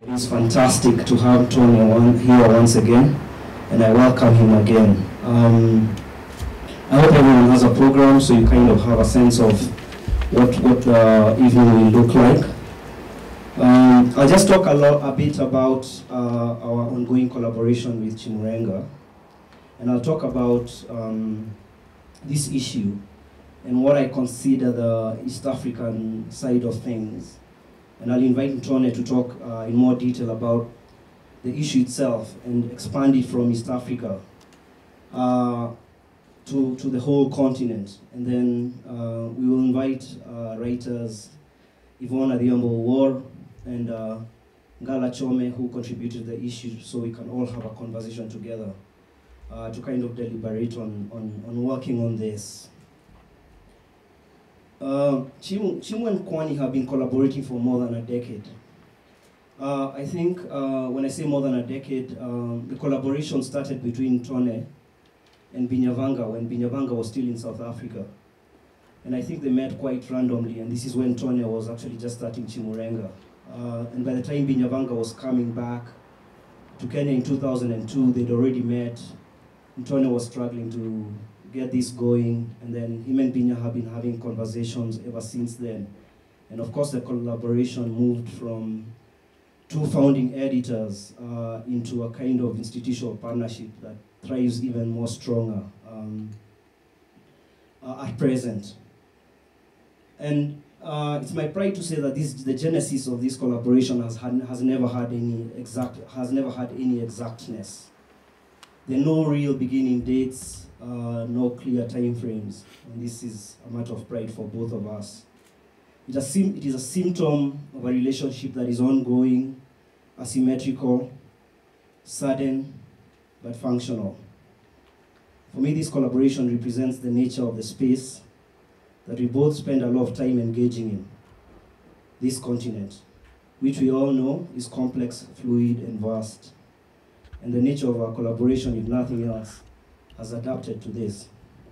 It is fantastic to have Ntone here once again, and I welcome him again. I hope everyone has a program so you kind of have a sense of what the evening will look like. I'll just talk a bit about our ongoing collaboration with Chimurenga, and I'll talk about this issue and what I consider the East African side of things. And I'll invite Ntone to talk in more detail about the issue itself and expand it from East Africa to the whole continent. And then we will invite writers Yvonne, Adhiambo, Owuor, and Ngala, Chome, who contributed the issue, so we can all have a conversation together to kind of deliberate on working on this. Chimu and Kwani have been collaborating for more than a decade. I think when I say more than a decade, the collaboration started between Ntone and Binyavanga when Binyavanga was still in South Africa. And I think they met quite randomly, and this is when Ntone was actually just starting Chimurenga. And by the time Binyavanga was coming back to Kenya in 2002, they'd already met. Ntone was struggling to get this going, and then him and Binya have been having conversations ever since then. And of course the collaboration moved from two founding editors into a kind of institutional partnership that thrives even more stronger at present. And it's my pride to say that the genesis of this collaboration has never had any exactness. There are no real beginning dates, no clear time frames, and this is a matter of pride for both of us. It is a symptom of a relationship that is ongoing, asymmetrical, sudden, but functional. For me, this collaboration represents the nature of the space that we both spend a lot of time engaging in, this continent, which we all know is complex, fluid, and vast. And the nature of our collaboration, if nothing else, has adapted to this.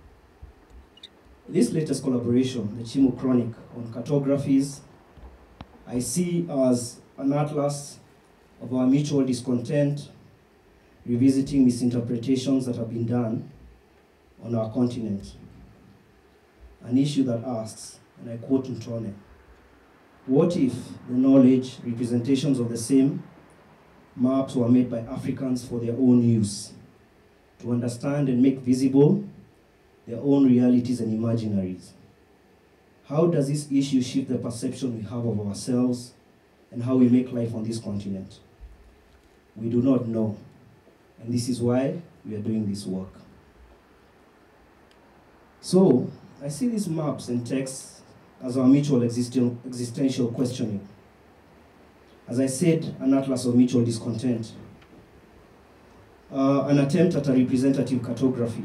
This latest collaboration, the Chimu Chronic on cartographies, I see as an atlas of our mutual discontent, revisiting misinterpretations that have been done on our continent. An issue that asks, and I quote Ntone, what if the knowledge, representations of the same maps were made by Africans for their own use, to understand and make visible their own realities and imaginaries? How does this issue shift the perception we have of ourselves and how we make life on this continent? We do not know, and this is why we are doing this work. So, I see these maps and texts as our mutual existential questioning. As I said, an atlas of mutual discontent. An attempt at a representative cartography,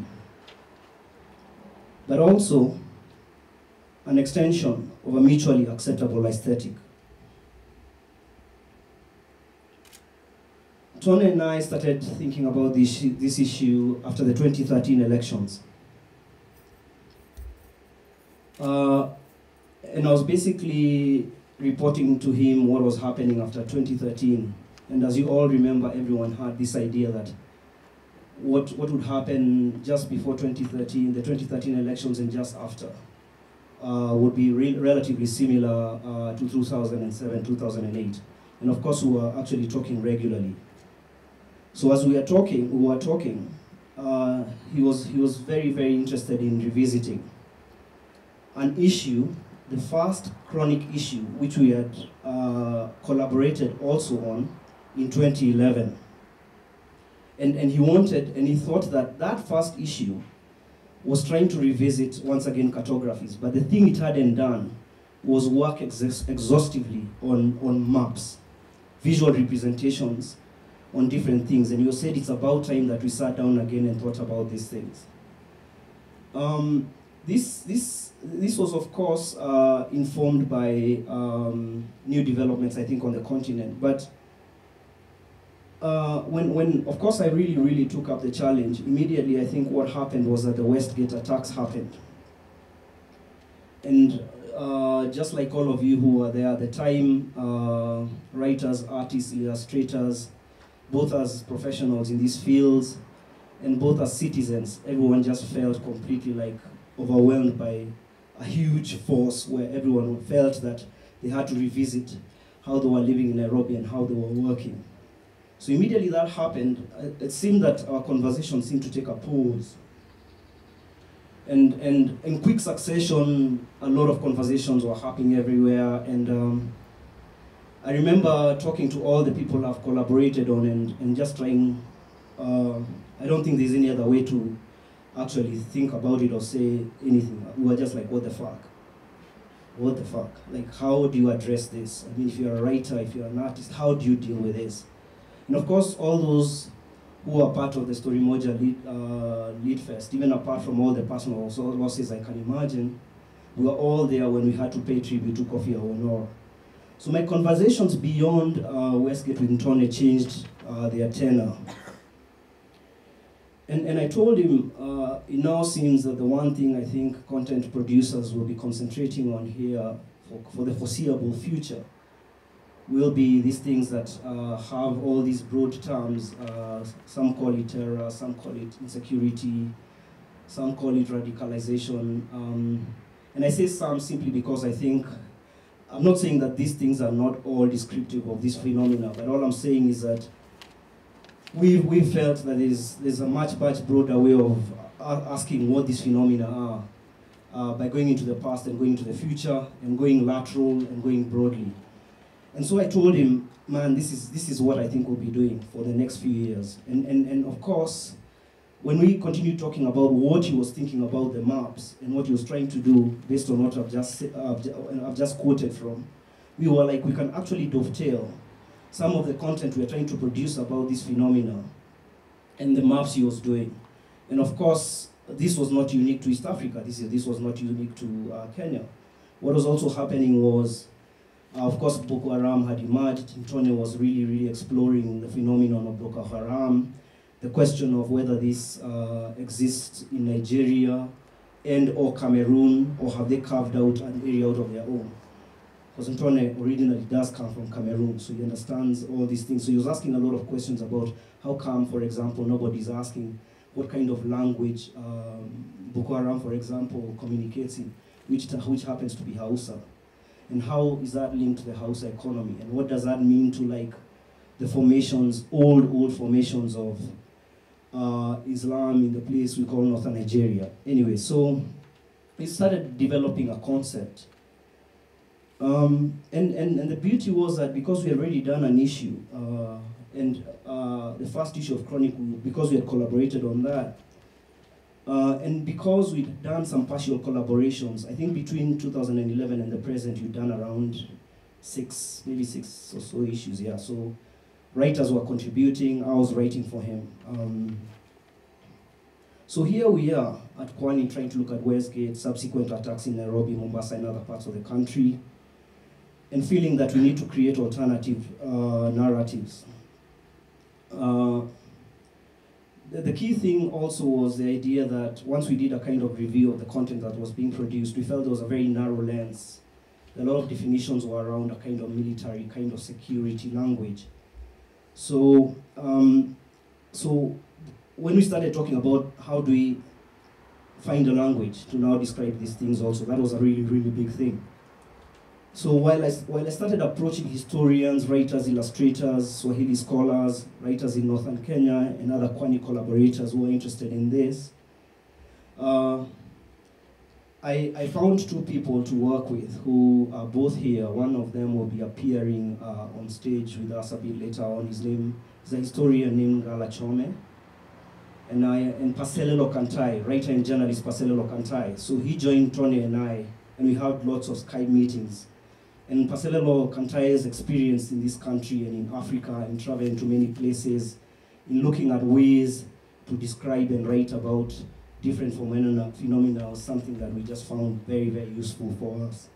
but also an extension of a mutually acceptable aesthetic. Ntone and I started thinking about this issue after the 2013 elections. And I was basically reporting to him what was happening after 2013. And as you all remember, everyone had this idea that what would happen just before 2013, the 2013 elections and just after, would be relatively similar to 2007, 2008. And of course, we were actually talking regularly. So as we were talking, he was very, very interested in revisiting an issue, the first chronic issue, which we had collaborated also on in 2011. And he wanted, and he thought that that first issue was trying to revisit, once again, cartographies. But the thing it hadn't done was work exhaustively on maps, visual representations on different things. And you said it's about time that we sat down again and thought about these things. This was, of course, informed by new developments, I think, on the continent. But when of course, I really took up the challenge, immediately I think what happened was that the Westgate attacks happened. And just like all of you who were there at the time, writers, artists, illustrators, both as professionals in these fields, and both as citizens, everyone just felt completely like overwhelmed by a huge force where everyone felt that they had to revisit how they were living in Nairobi and how they were working. So immediately that happened, it seemed that our conversation seemed to take a pause. And in quick succession, a lot of conversations were happening everywhere. And I remember talking to all the people I've collaborated on and just trying, I don't think there's any other way to actually think about it or say anything. We were just like, what the fuck? What the fuck? Like, how do you address this? I mean, if you're a writer, if you're an artist, how do you deal with this? And of course, all those who are part of the Story Moja lead fest, even apart from all the personal losses I can imagine, we were all there when we had to pay tribute to Kofi Owuor. So my conversations beyond Westgate with Ntone changed their tenor. And I told him, it now seems that the one thing I think content producers will be concentrating on here for the foreseeable future will be these things that have all these broad terms. Some call it terror, some call it insecurity, some call it radicalization. And I say some simply because I think, I'm not saying that these things are not all descriptive of this phenomena, but all I'm saying is that we felt that there's a much broader way of asking what these phenomena are by going into the past and going into the future and going lateral and going broadly. And so I told him, man, this is what I think we'll be doing for the next few years. And of course, when we continued talking about what he was thinking about the maps and what he was trying to do based on what I've just quoted from, we were like, we can actually dovetail some of the content we're trying to produce about this phenomena and the maps he was doing. And of course, this was not unique to East Africa. This was not unique to Kenya. What was also happening was, of course, Boko Haram had emerged. Ntone was really exploring the phenomenon of Boko Haram, the question of whether this exists in Nigeria and or Cameroon, or have they carved out an area out of their own? Because Ntone originally does come from Cameroon, so he understands all these things. So he was asking a lot of questions about how come, for example, nobody's asking what kind of language Boko Haram, for example, communicates in, which happens to be Hausa. And how is that linked to the Hausa economy? And what does that mean to like the formations, old formations of Islam in the place we call Northern Nigeria? Anyway, so we started developing a concept. And the beauty was that because we had already done an issue, the first issue of Chronicle, because we had collaborated on that, and because we'd done some partial collaborations, I think between 2011 and the present, we've done around maybe six or so issues, yeah. So writers were contributing, I was writing for him. So here we are at Kwani trying to look at Westgate, subsequent attacks in Nairobi, Mombasa, and other parts of the country, and feeling that we need to create alternative narratives. The key thing also was the idea that once we did a kind of review of the content that was being produced, we felt there was a very narrow lens. A lot of definitions were around a kind of military, kind of security language. So, so when we started talking about how do we find a language to now describe these things also, that was a really big thing. So while I started approaching historians, writers, illustrators, Swahili scholars, writers in Northern Kenya, and other Kwani collaborators who were interested in this, I found two people to work with who are both here. One of them will be appearing on stage with us a bit later on. His name is a historian named Ngala Chome, and Paselelo Kantai, writer and journalist Paselelo Kantai. So he joined Ntone and I, and we had lots of Skype meetings. And Paselelo Kantai's experience in this country and in Africa and traveling to many places, in looking at ways to describe and write about different phenomena was something that we just found very useful for us.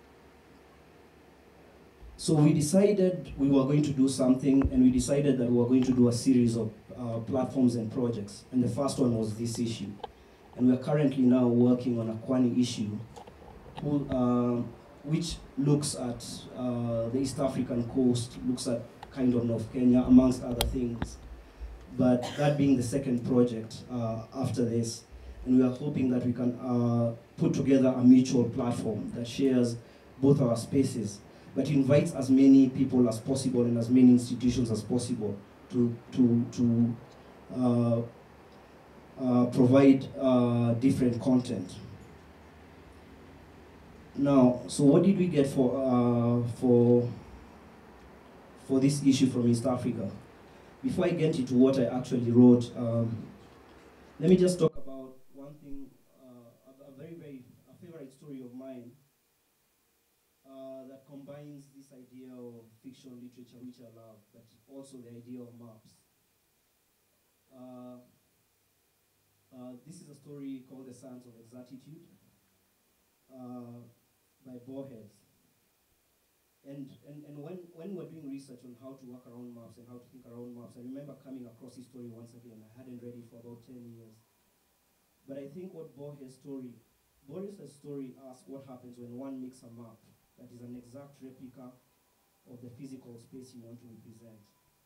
So we decided we were going to do something, and we decided that we were going to do a series of platforms and projects. And the first one was this issue. And we're currently now working on a Kwani issue, which looks at the East African coast, looks at kind of North Kenya, amongst other things. But that being the second project after this, and we are hoping that we can put together a mutual platform that shares both our spaces, but invites as many people as possible and as many institutions as possible to provide different content. Now, so what did we get for this issue from East Africa? Before I get into what I actually wrote, let me just talk about one thing, a favorite story of mine that combines this idea of fiction literature, which I love, but also the idea of maps. This is a story called The Science of Exactitude by Borges. And when we're doing research on how to work around maps and how to think around maps, I remember coming across this story once again. I hadn't read it for about 10 years. But I think what Borges' story asks what happens when one makes a map that is an exact replica of the physical space you want to represent.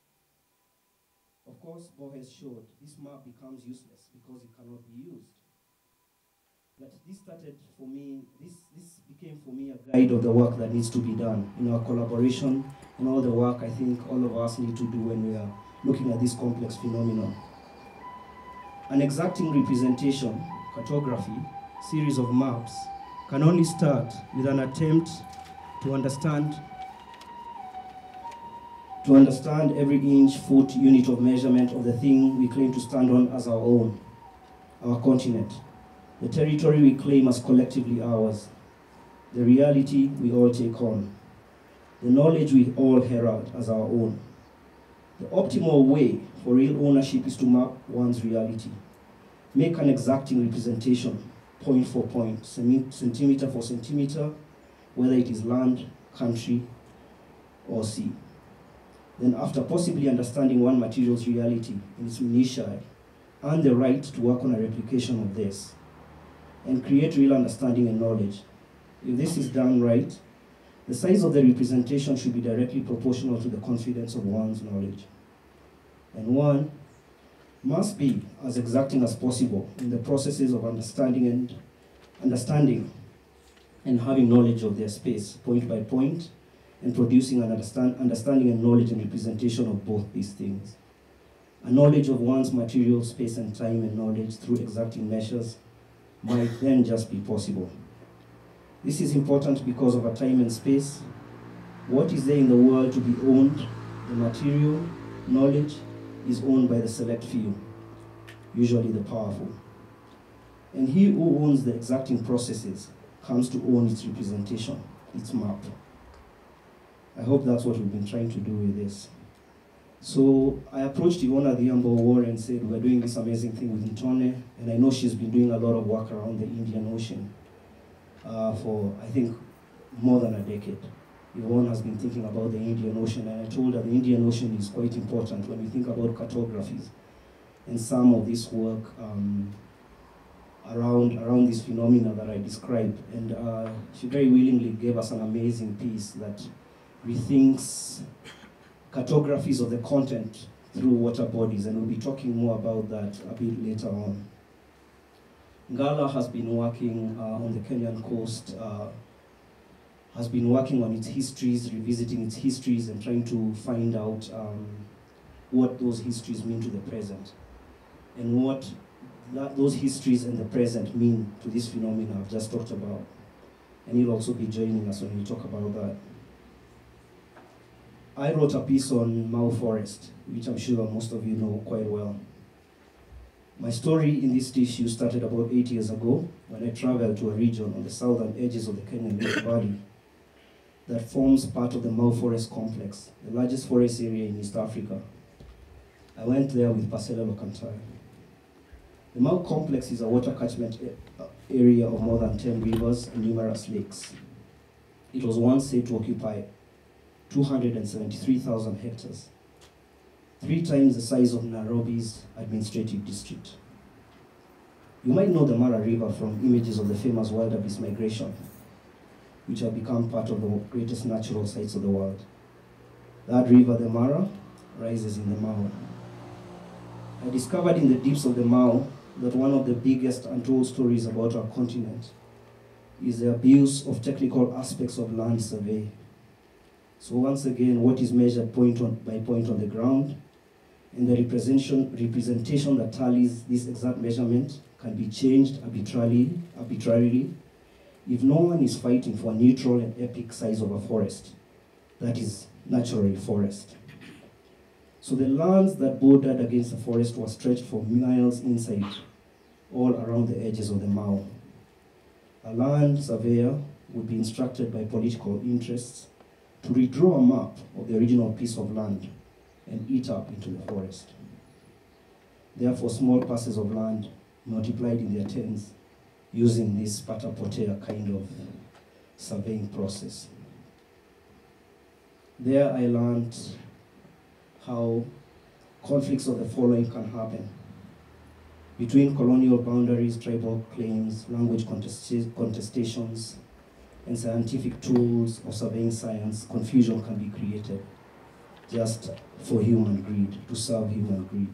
Of course, Borges showed this map becomes useless because it cannot be used. But this started for me, this became for me a guide of the work that needs to be done in our collaboration and all the work I think all of us need to do when we are looking at this complex phenomenon. An exacting representation, cartography, series of maps, can only start with an attempt to understand every inch, foot, unit of measurement of the thing we claim to stand on as our own, our continent. The territory we claim as collectively ours, the reality we all take on, the knowledge we all herald as our own. The optimal way for real ownership is to map one's reality. Make an exacting representation, point for point, centimeter for centimeter, whether it is land, country, or sea. Then after possibly understanding one material's reality in its minutiae, earn the right to work on a replication of this, and create real understanding and knowledge. If this is done right, the size of the representation should be directly proportional to the confidence of one's knowledge. And one must be as exacting as possible in the processes of understanding and having knowledge of their space, point by point, and producing an understanding and knowledge and representation of both these things. A knowledge of one's material, space, and time and knowledge through exacting measures might then just be possible. This is important because of a time and space. What is there in the world to be owned, the material, knowledge, is owned by the select few, usually the powerful. And he who owns the exacting processes comes to own its representation, its map. I hope that's what we've been trying to do with this. So I approached Yvonne Adhiambo Owuor and said, we're doing this amazing thing with Ntone, and I know she's been doing a lot of work around the Indian Ocean for, I think, more than a decade. Yvonne has been thinking about the Indian Ocean, and I told her the Indian Ocean is quite important when we think about cartographies and some of this work around this phenomena that I described. And she very willingly gave us an amazing piece that rethinks cartographies of the content through water bodies, and we'll be talking more about that a bit later on. Ngala has been working on the Kenyan coast, has been working on its histories, revisiting its histories, and trying to find out what those histories mean to the present, and what those histories and the present mean to this phenomena I've just talked about. And he'll also be joining us when we talk about that. I wrote a piece on Mau Forest, which I'm sure most of you know quite well. My story in this tissue started about 8 years ago when I traveled to a region on the southern edges of the Kenyan Rift Valley that forms part of the Mau Forest Complex, the largest forest area in East Africa. I went there with Parcella Lokantai. The Mau Complex is a water catchment area of more than 10 rivers and numerous lakes. It was once said to occupy 273,000 hectares, 3 times the size of Nairobi's administrative district. You might know the Mara River from images of the famous wildebeest migration. which have become part of the greatest natural sites of the world. That river, the Mara, rises in the Mau. I discovered in the deeps of the Mau that one of the biggest untold stories about our continent is the abuse of technical aspects of land survey. So once again, what is measured point by point on the ground, and the representation that tallies this exact measurement can be changed arbitrarily if no one is fighting for a neutral and epic size of a forest that is naturally forest. So the lands that bordered against the forest were stretched for miles inside, all around the edges of the Mau. A land surveyor would be instructed by political interests to redraw a map of the original piece of land and eat up into the forest. Therefore, small parcels of land multiplied in their tens using this pata-potea kind of surveying process. There I learned how conflicts of the following can happen. Between colonial boundaries, tribal claims, language contestations, and scientific tools of surveying science, confusion can be created just for human greed, to serve human greed.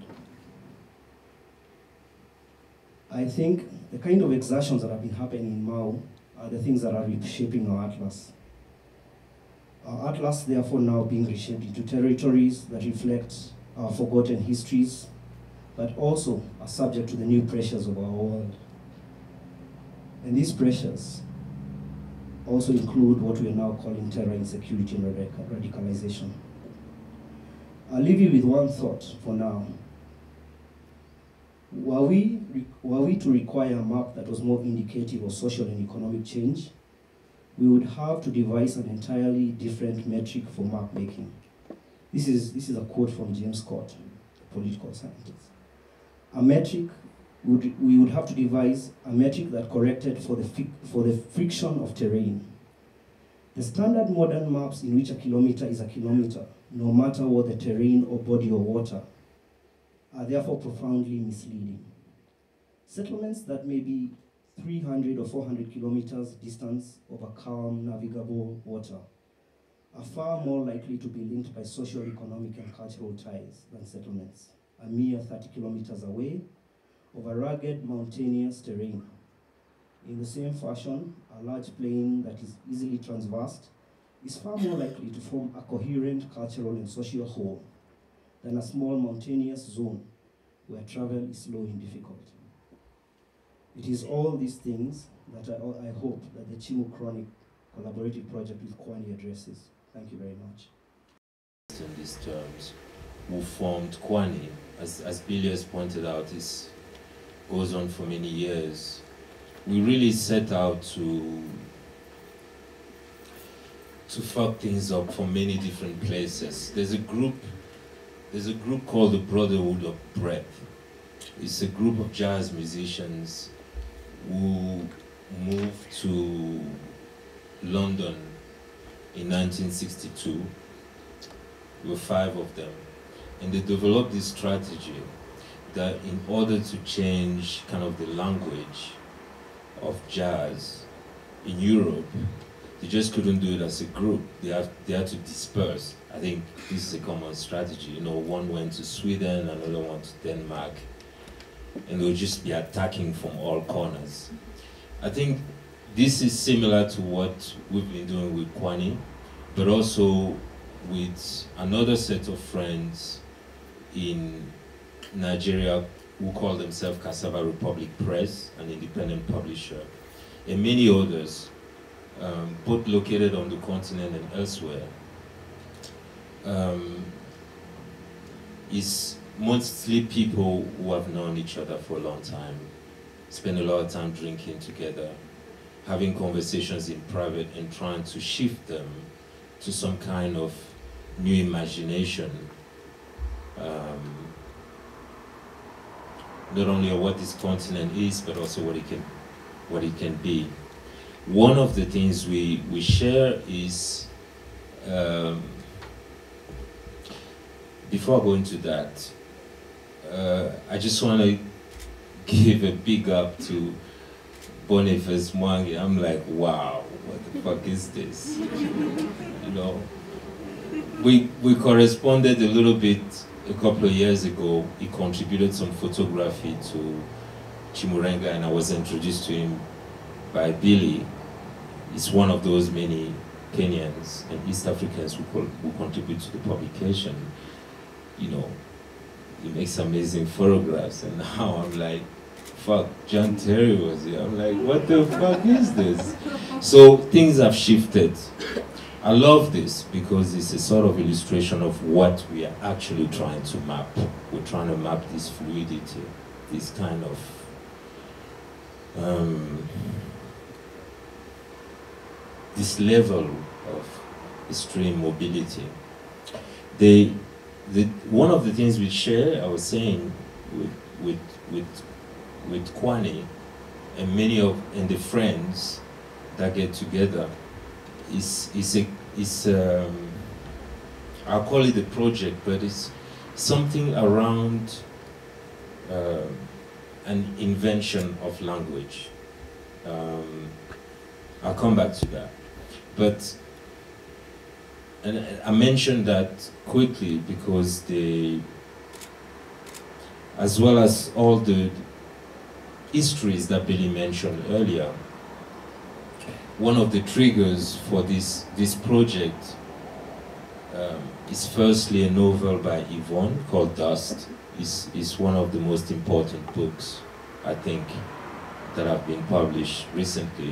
I think the kind of exertions that have been happening in Mau are the things that are reshaping our atlas. Our atlas, therefore, now being reshaped into territories that reflect our forgotten histories, but also are subject to the new pressures of our world. And these pressures also include what we are now calling terror, insecurity, and radicalization. I'll leave you with one thought for now. Were we to require a map that was more indicative of social and economic change, we would have to devise an entirely different metric for map making. This is a quote from James Scott, a political scientist. We would have to devise a metric that corrected for the friction of terrain. The standard modern maps in which a kilometer is a kilometer, no matter what the terrain or body of water, are therefore profoundly misleading. Settlements that may be 300 or 400 kilometers distance over calm, navigable water are far more likely to be linked by social, economic, and cultural ties than settlements a mere 30 kilometers away over rugged, mountainous terrain. In the same fashion, a large plain that is easily traversed is far more likely to form a coherent cultural and social whole than a small mountainous zone where travel is slow and difficult. It is all these things that I hope that the Chimu Chronic collaborative project with Kwani addresses. Thank you very much. In these terms, who formed Kwani, as Billy has pointed out, goes on for many years. We really set out to fuck things up from many different places. There's a group called the Brotherhood of Breath. It's a group of jazz musicians who moved to London in 1962. There were 5 of them. And they developed this strategy that in order to change kind of the language of jazz in Europe, they just couldn't do it as a group. They had to disperse. I think this is a common strategy. You know, one went to Sweden, another one to Denmark, and they'll just be attacking from all corners. I think this is similar to what we've been doing with Kwani, but also with another set of friends in Nigeria who call themselves Cassava Republic Press, an independent publisher, and many others, both located on the continent and elsewhere. It's mostly people who have known each other for a long time, spend a lot of time drinking together, having conversations in private and trying to shift them to some kind of new imagination, not only of what this continent is, but also what it can be. One of the things we share is, before I go into that, I just want to give a big up to Boniface Mwangi, I'm like, wow, what the fuck is this? You know, we corresponded a little bit a couple of years ago. He contributed some photography to Chimurenga, and I was introduced to him by Billy. He's one of those many Kenyans and East Africans who contribute to the publication. You know, he makes amazing photographs, and now I'm like, fuck, John Terry was here. I'm like, what the fuck is this? So things have shifted. I love this because it's a sort of illustration of what we are actually trying to map. We're trying to map this fluidity, this kind of this level of extreme mobility. One of the things we share, I was saying, with Kwani and many of the friends that get together, I'll call it a project, but it's something around an invention of language. I'll come back to that. But and I mentioned that quickly because as well as all the histories that Billy mentioned earlier, one of the triggers for this project is firstly a novel by Yvonne called Dust. It's one of the most important books, I think, that have been published recently.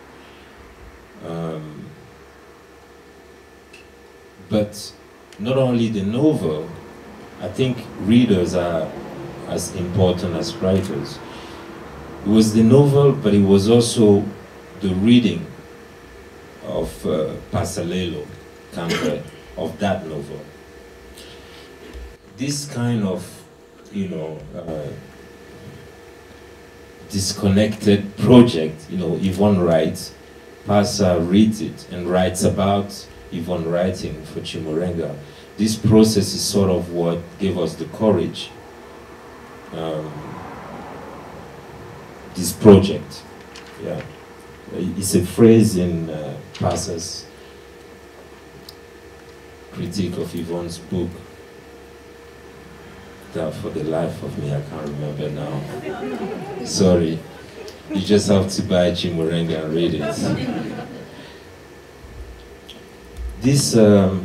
But not only the novel, I think readers are as important as writers. It was the novel, but it was also the reading of Pasalelo Campbell, of that novel. This kind of, you know, disconnected project, you know, Yvonne writes, Pasa reads it and writes about Yvonne writing for Chimurenga. This process is sort of what gave us the courage, this project. Yeah, it's a phrase in Pasa's critique of Yvonne's book that for the life of me I can't remember now. Sorry, you just have to buy Chimurenga and read it. This, the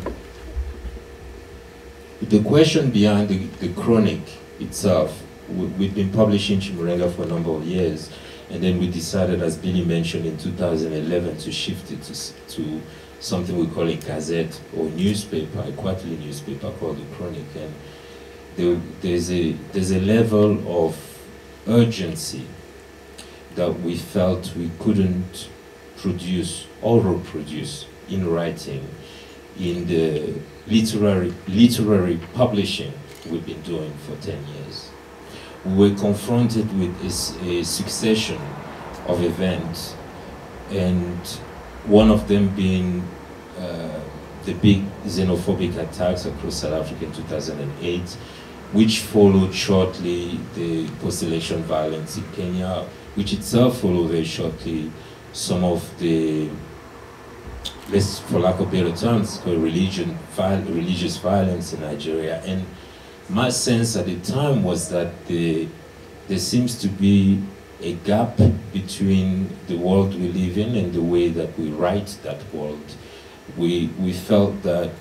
question behind the chronic itself, we've been publishing Chimurenga for a number of years, and then we decided, as Billy mentioned, in 2011 to shift it to something we call a gazette or newspaper, a quarterly newspaper called the Chronic. And there's a level of urgency that we felt we couldn't produce or reproduce in writing, in the literary publishing we've been doing for 10 years. We were confronted with a succession of events, and one of them being the big xenophobic attacks across South Africa in 2008, which followed shortly the post-election violence in Kenya, which itself followed very shortly some of the, for lack of better terms, religious violence in Nigeria. And my sense at the time was that there seems to be a gap between the world we live in and the way that we write that world. We felt that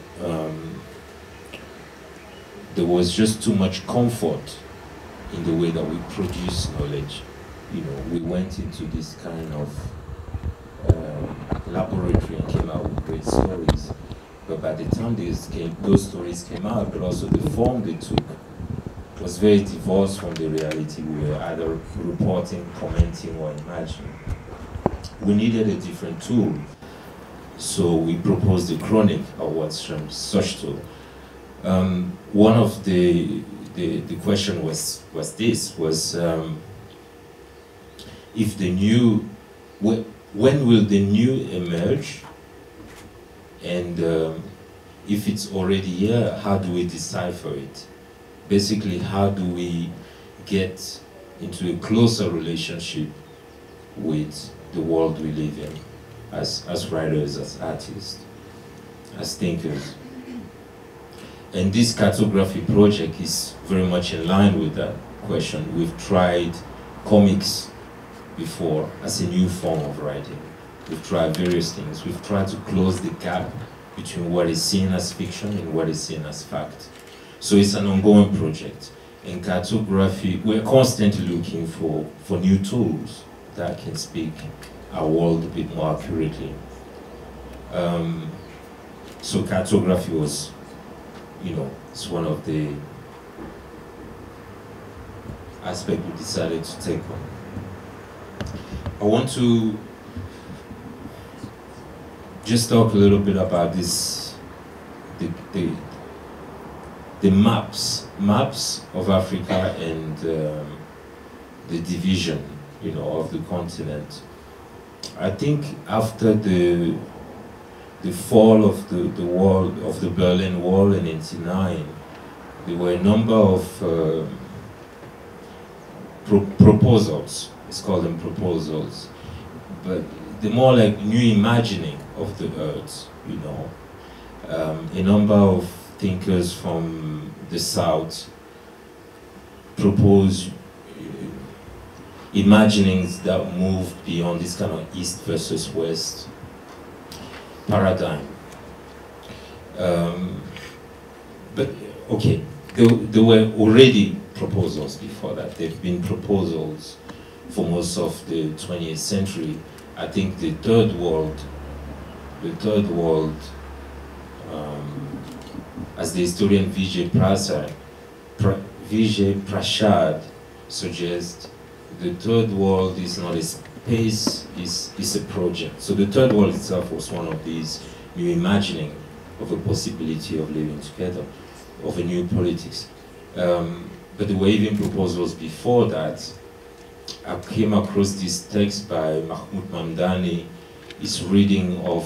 there was just too much comfort in the way that we produce knowledge. You know, we went into this kind of laboratory and came out with great stories. But by the time those stories came out, but also the form they took was very divorced from the reality we were either reporting, commenting, or imagining. We needed a different tool, so we proposed the Chronic, or what's such tool. One of the question was if the new, when will the new emerge, and if it's already here, how do we decipher it? Basically, how do we get into a closer relationship with the world we live in, as writers, as artists, as thinkers. And this cartography project is very much in line with that question. We've tried comics before as a new form of writing. We've tried various things. We've tried to close the gap between what is seen as fiction and what is seen as fact. So it's an ongoing project. In cartography, we're constantly looking for new tools that can speak our world a bit more accurately. So cartography was, it's one of the aspects we decided to take on. I want to just talk a little bit about this, the maps of Africa and the division, of the continent. I think after the fall of the wall, of the Berlin Wall in '89, there were a number of proposals. Let's call them proposals, but they're more like new imagining of the earth. A number of thinkers from the South propose imaginings that move beyond this kind of East versus West paradigm. But okay, there were already proposals before that. There have been proposals for most of the 20th century. I think the third world, as the historian Vijay Prashad suggests, the third world is not a space, is a project. So the third world itself was one of these new imagining of a possibility of living together, of a new politics. But there were even proposals before that. I came across this text by Mahmoud Mamdani, his reading of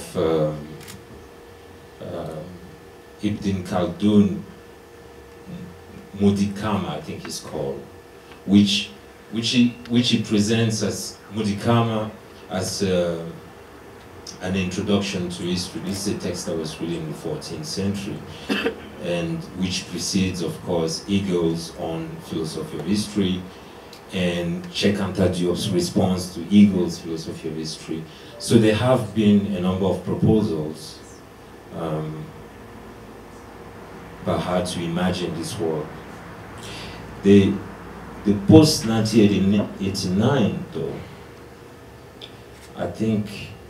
Ibn Khaldun, Mudikama, I think it's called, which he presents as Mudikama as an introduction to history. This is a text that was written in the 14th century, and which precedes, of course, Hegel's on philosophy of history, and Cheikh Anta Diop's response to Hegel's philosophy of history. So there have been a number of proposals about how to imagine this world. The post-1989, though, I think,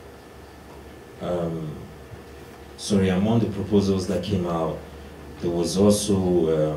among the proposals that came out, there was also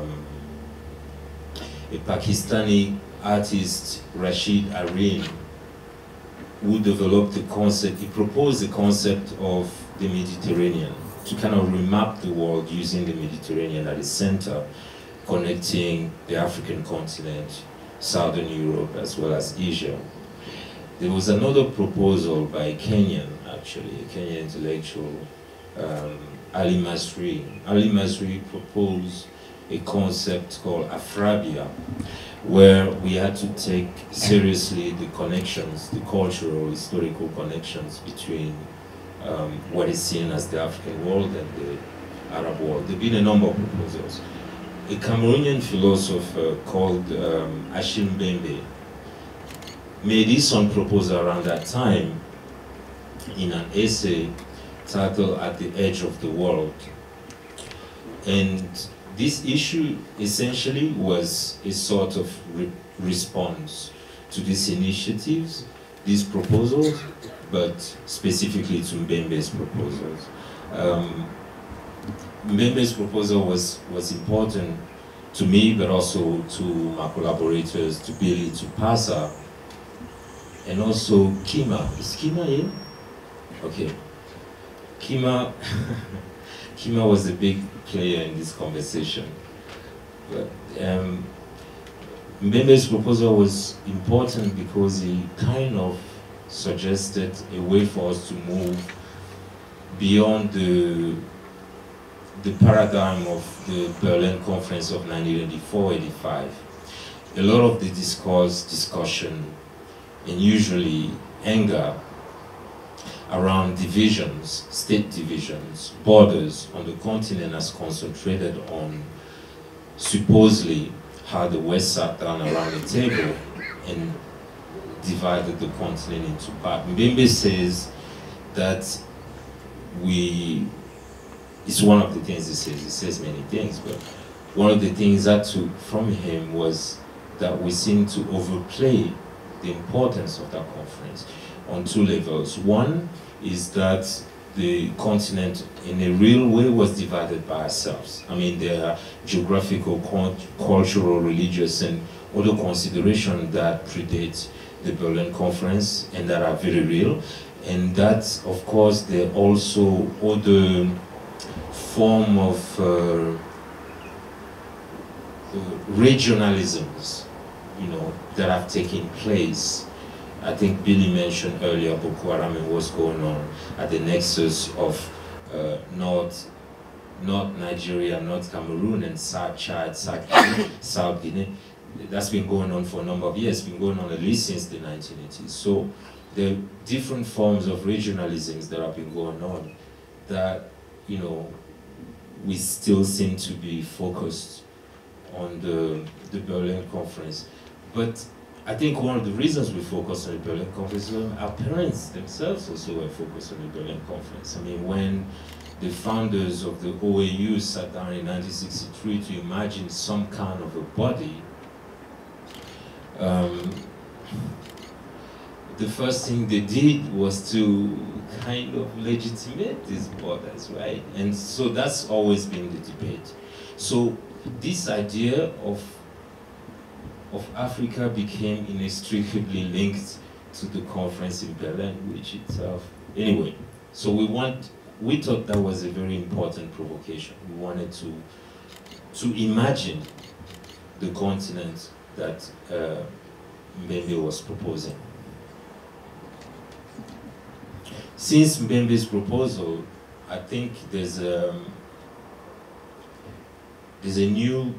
a Pakistani artist, Rashid Areen, who developed the concept, he proposed the concept of the Mediterranean, to kind of remap the world using the Mediterranean at the center, connecting the African continent, Southern Europe, as well as Asia. There was another proposal by a Kenyan, actually, a Kenyan intellectual, Ali Masri. Ali Masri proposed a concept called Afrabia, where we had to take seriously the connections, the cultural, historical connections between what is seen as the African world and the Arab world. There have been a number of proposals. A Cameroonian philosopher called Achille Mbembe made his own proposal around that time in an essay titled At the Edge of the World. And this issue essentially was a sort of response to these initiatives, these proposals, but specifically to Mbembe's proposals. Mbembe's proposal was important to me, but also to my collaborators, to Billy, to Pasa, and also Kima. Is Kima here? Okay. Kima, Kima was a big player in this conversation. But Mbembe's proposal was important because he kind of suggested a way for us to move beyond the paradigm of the Berlin Conference of 1984-85. A lot of the discussion, and usually anger around divisions, state divisions, borders on the continent has concentrated on supposedly how the West sat down around the table and divided the continent into parts. Mbembe says that it's one of the things he says many things, but one of the things I took from him was that we seem to overplay the importance of that conference on two levels. One is that the continent in a real way was divided by ourselves. I mean, there are geographical, cultural, religious, and other considerations that predate the Berlin Conference and that are very real. And that, of course, there are also other form of regionalisms, you know, that have taken place. I think Billy mentioned earlier Boko Haram and what's going on at the nexus of North Nigeria, North Cameroon, and South Chad, South Guinea. That's been going on for a number of years. It's been going on at least since the 1980s. So there are different forms of regionalisms that have been going on that, you know, we still seem to be focused on the Berlin Conference. But I think one of the reasons we focus on the Berlin Conference is our parents themselves also were focused on the Berlin Conference. I mean, when the founders of the OAU sat down in 1963 to imagine some kind of a body, the first thing they did was to kind of legitimate these borders, right? And so that's always been the debate. So this idea of Africa became inextricably linked to the conference in Berlin, which itself, anyway. So we thought that was a very important provocation. We wanted to imagine the continent that Mbembe was proposing. Since Mbembe's proposal, I think there's a new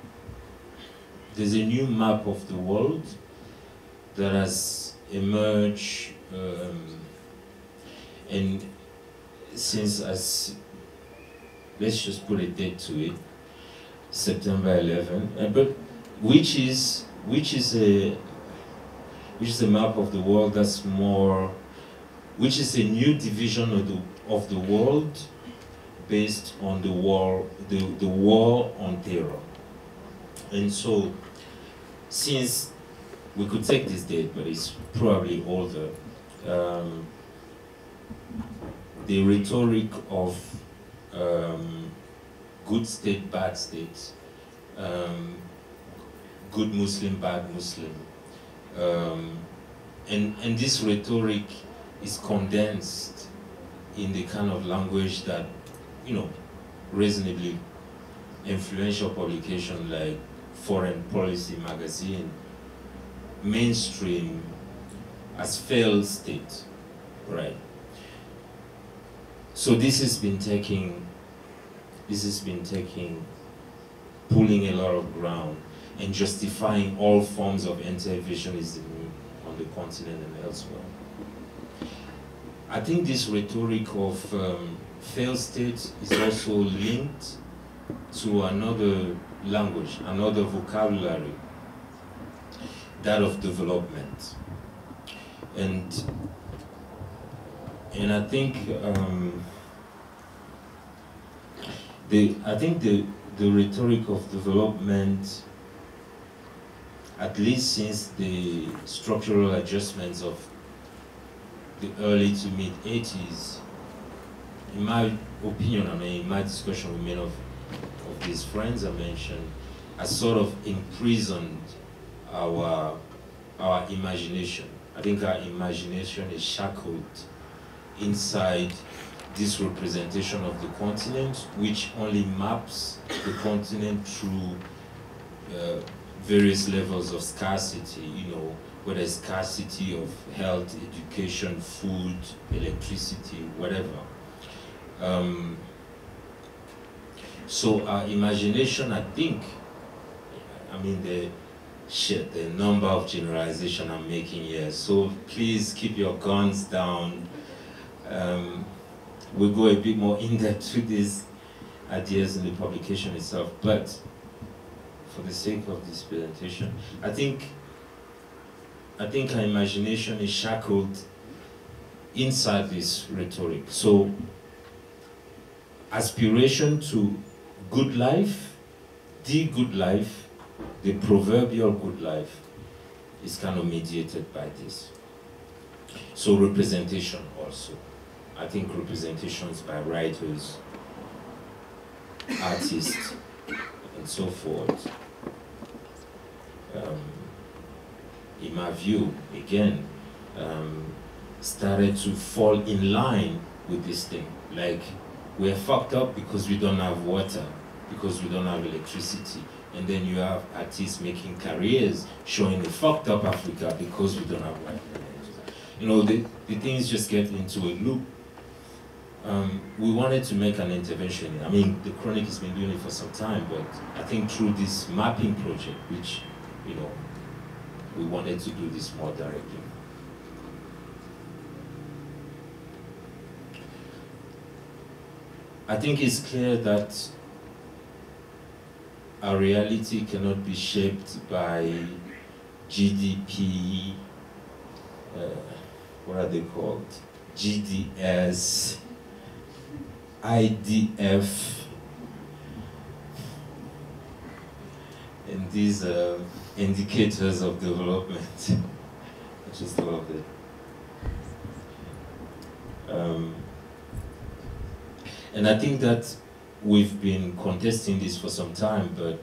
map of the world that has emerged, and since let's just put a date to it, September 11, but which is a map of the world that's more, which is a new division of the world based on the war on terror. And so, since we could take this date, but it's probably older, the rhetoric of good state, bad state, good Muslim, bad Muslim, and this rhetoric is condensed in the kind of language that, you know, reasonably influential publication like Foreign Policy magazine mainstream as failed state, right? So this has been pulling a lot of ground and justifying all forms of anti-visionism on the continent and elsewhere. I think this rhetoric of failed state is also linked to another language, another vocabulary, that of development. And I think the rhetoric of development, at least since the structural adjustments of the early to mid 80s, in my opinion, I mean, in my discussion with many of these friends I mentioned, has sort of imprisoned our imagination. I think our imagination is shackled inside this representation of the continent, which only maps the continent through various levels of scarcity, you know, whether it's scarcity of health, education, food, electricity, whatever. So our imagination, I think, I mean, the shit, the number of generalization I'm making here. So please keep your guns down. We'll go a bit more in-depth with these ideas in the publication itself, but for the sake of this presentation, I think our imagination is shackled inside this rhetoric. So aspiration to good life, the good life, the proverbial good life, is kind of mediated by this. So representation also. I think representations by writers, artists, and so forth, in my view, again, started to fall in line with this thing. Like, we're fucked up because we don't have water, because we don't have electricity. And then you have artists making careers showing the fucked up Africa because we don't have water. You know, the things just get into a loop. We wanted to make an intervention. I mean, the Chronic has been doing it for some time, but I think through this mapping project, which, you know, we wanted to do this more directly. I think it's clear that our reality cannot be shaped by GDP, what are they called? GDS, IDF, and these indicators of development. I just love it. And I think that we've been contesting this for some time, but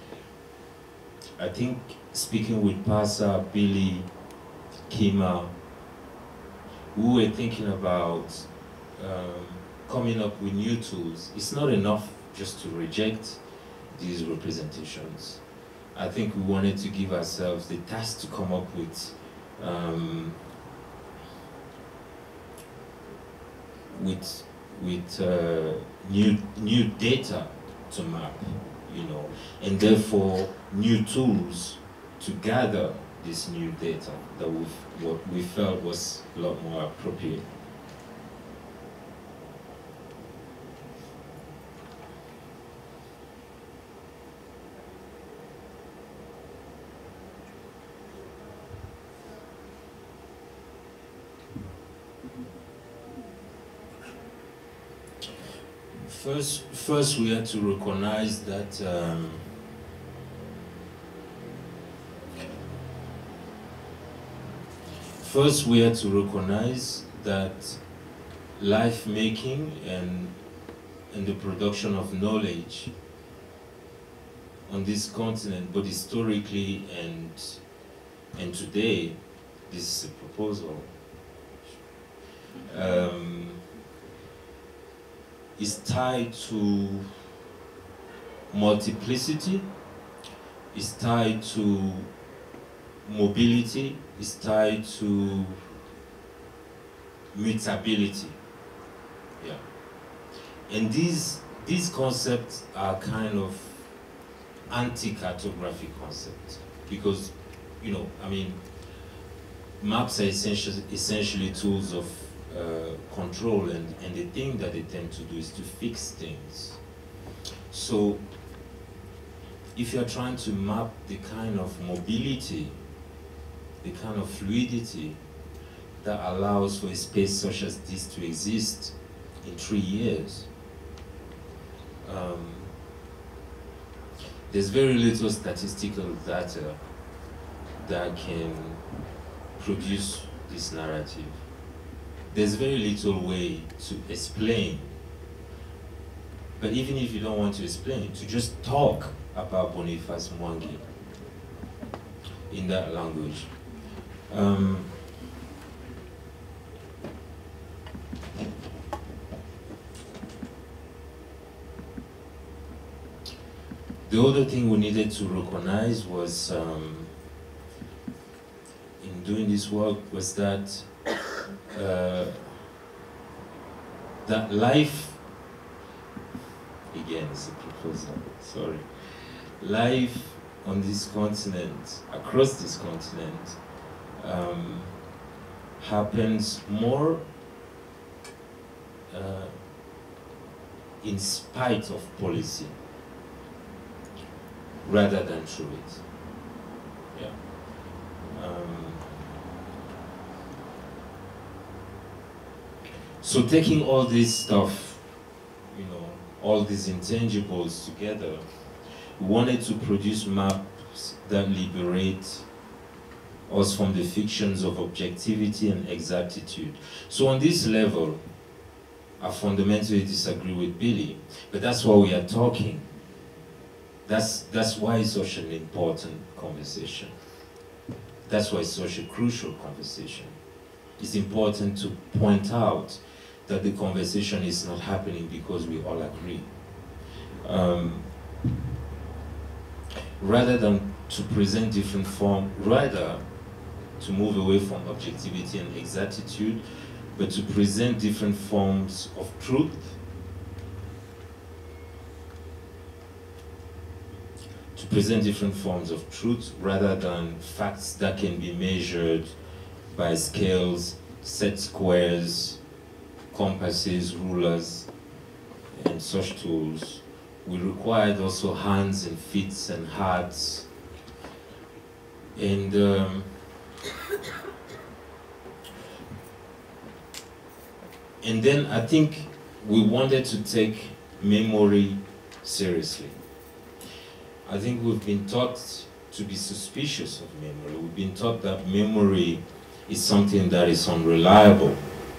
I think speaking with Pasa, Billy, Kima, we were thinking about coming up with new tools. It's not enough just to reject these representations. I think we wanted to give ourselves the task to come up with new data to map, you know, and therefore new tools to gather this new data that what we felt was a lot more appropriate. First we had to recognize that life making and the production of knowledge on this continent, but historically and today, this is a proposal, is tied to multiplicity, is tied to mobility, is tied to mutability. Yeah. And these concepts are kind of anti-cartography concepts because, you know, I mean, maps are essentially tools of control, and the thing that they tend to do is to fix things. So if you're trying to map the kind of mobility, the kind of fluidity that allows for a space such as this to exist in 3 years, there's very little statistical data that can produce this narrative. There's very little way to explain, but even if you don't want to explain, to just talk about Boniface Mwangi in that language. The other thing we needed to recognize was, in doing this work, was that that life, again, it's a proposal, sorry. Life on this continent, across this continent, happens more in spite of policy rather than through it. Yeah. So taking all this stuff, you know, all these intangibles together, we wanted to produce maps that liberate us from the fictions of objectivity and exactitude. So on this level, I fundamentally disagree with Billy, but that's why we are talking. That's why it's such an important conversation. That's why it's such a crucial conversation. It's important to point out that the conversation is not happening because we all agree. Rather than to present different form, rather to move away from objectivity and exactitude, but to present different forms of truth, rather than facts that can be measured by scales, set squares, compasses, rulers, and such tools. We required also hands and feet and hearts. And then I think we wanted to take memory seriously. I think we've been taught to be suspicious of memory. We've been taught that memory is something that is unreliable.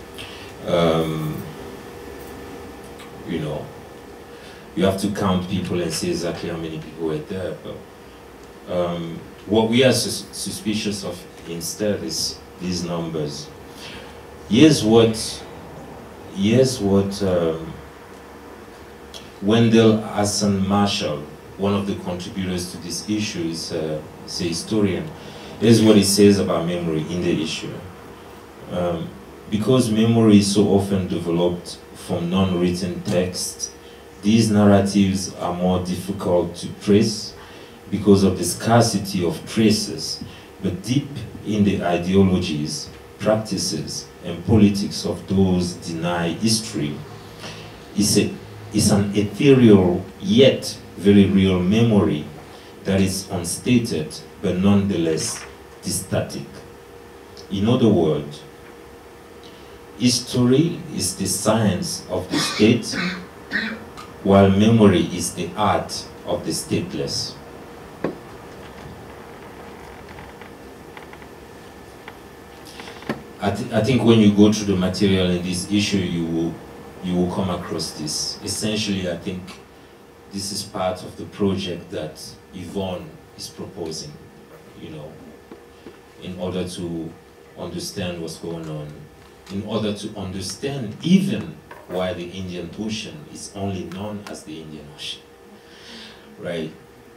You know, you have to count people and say exactly how many people were there. But what we are suspicious of instead is these numbers. Here's what Wendell Hassan Marshall, one of the contributors to this issue, is a historian. Here's what he says about memory in the issue. Because memory is so often developed from non-written text, these narratives are more difficult to trace because of the scarcity of traces, but deep in the ideologies, practices, and politics of those deny history is an ethereal yet very real memory that is unstated but nonetheless static. In other words, history is the science of the state, while memory is the art of the stateless. I think when you go through the material in this issue, you will come across this. Essentially, I think this is part of the project that Yvonne is proposing, you know, in order to understand what's going on, in order to understand even why the Indian Ocean is only known as the Indian Ocean, right?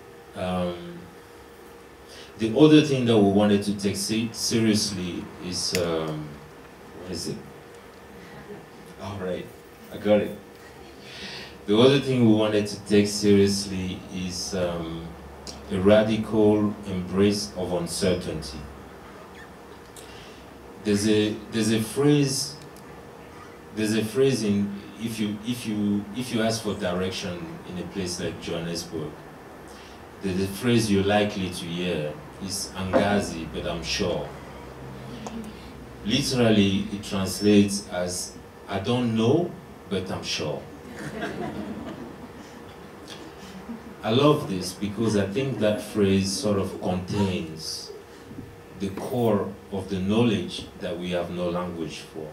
The other thing that we wanted to take seriously is, what is it? All right, I got it. The other thing we wanted to take seriously is a radical embrace of uncertainty. There's a phrase in if you ask for direction in a place like Johannesburg, the phrase you're likely to hear is Angazi, but I'm sure. Literally, it translates as I don't know, but I'm sure. I love this because I think that phrase sort of contains the core of the knowledge that we have no language for.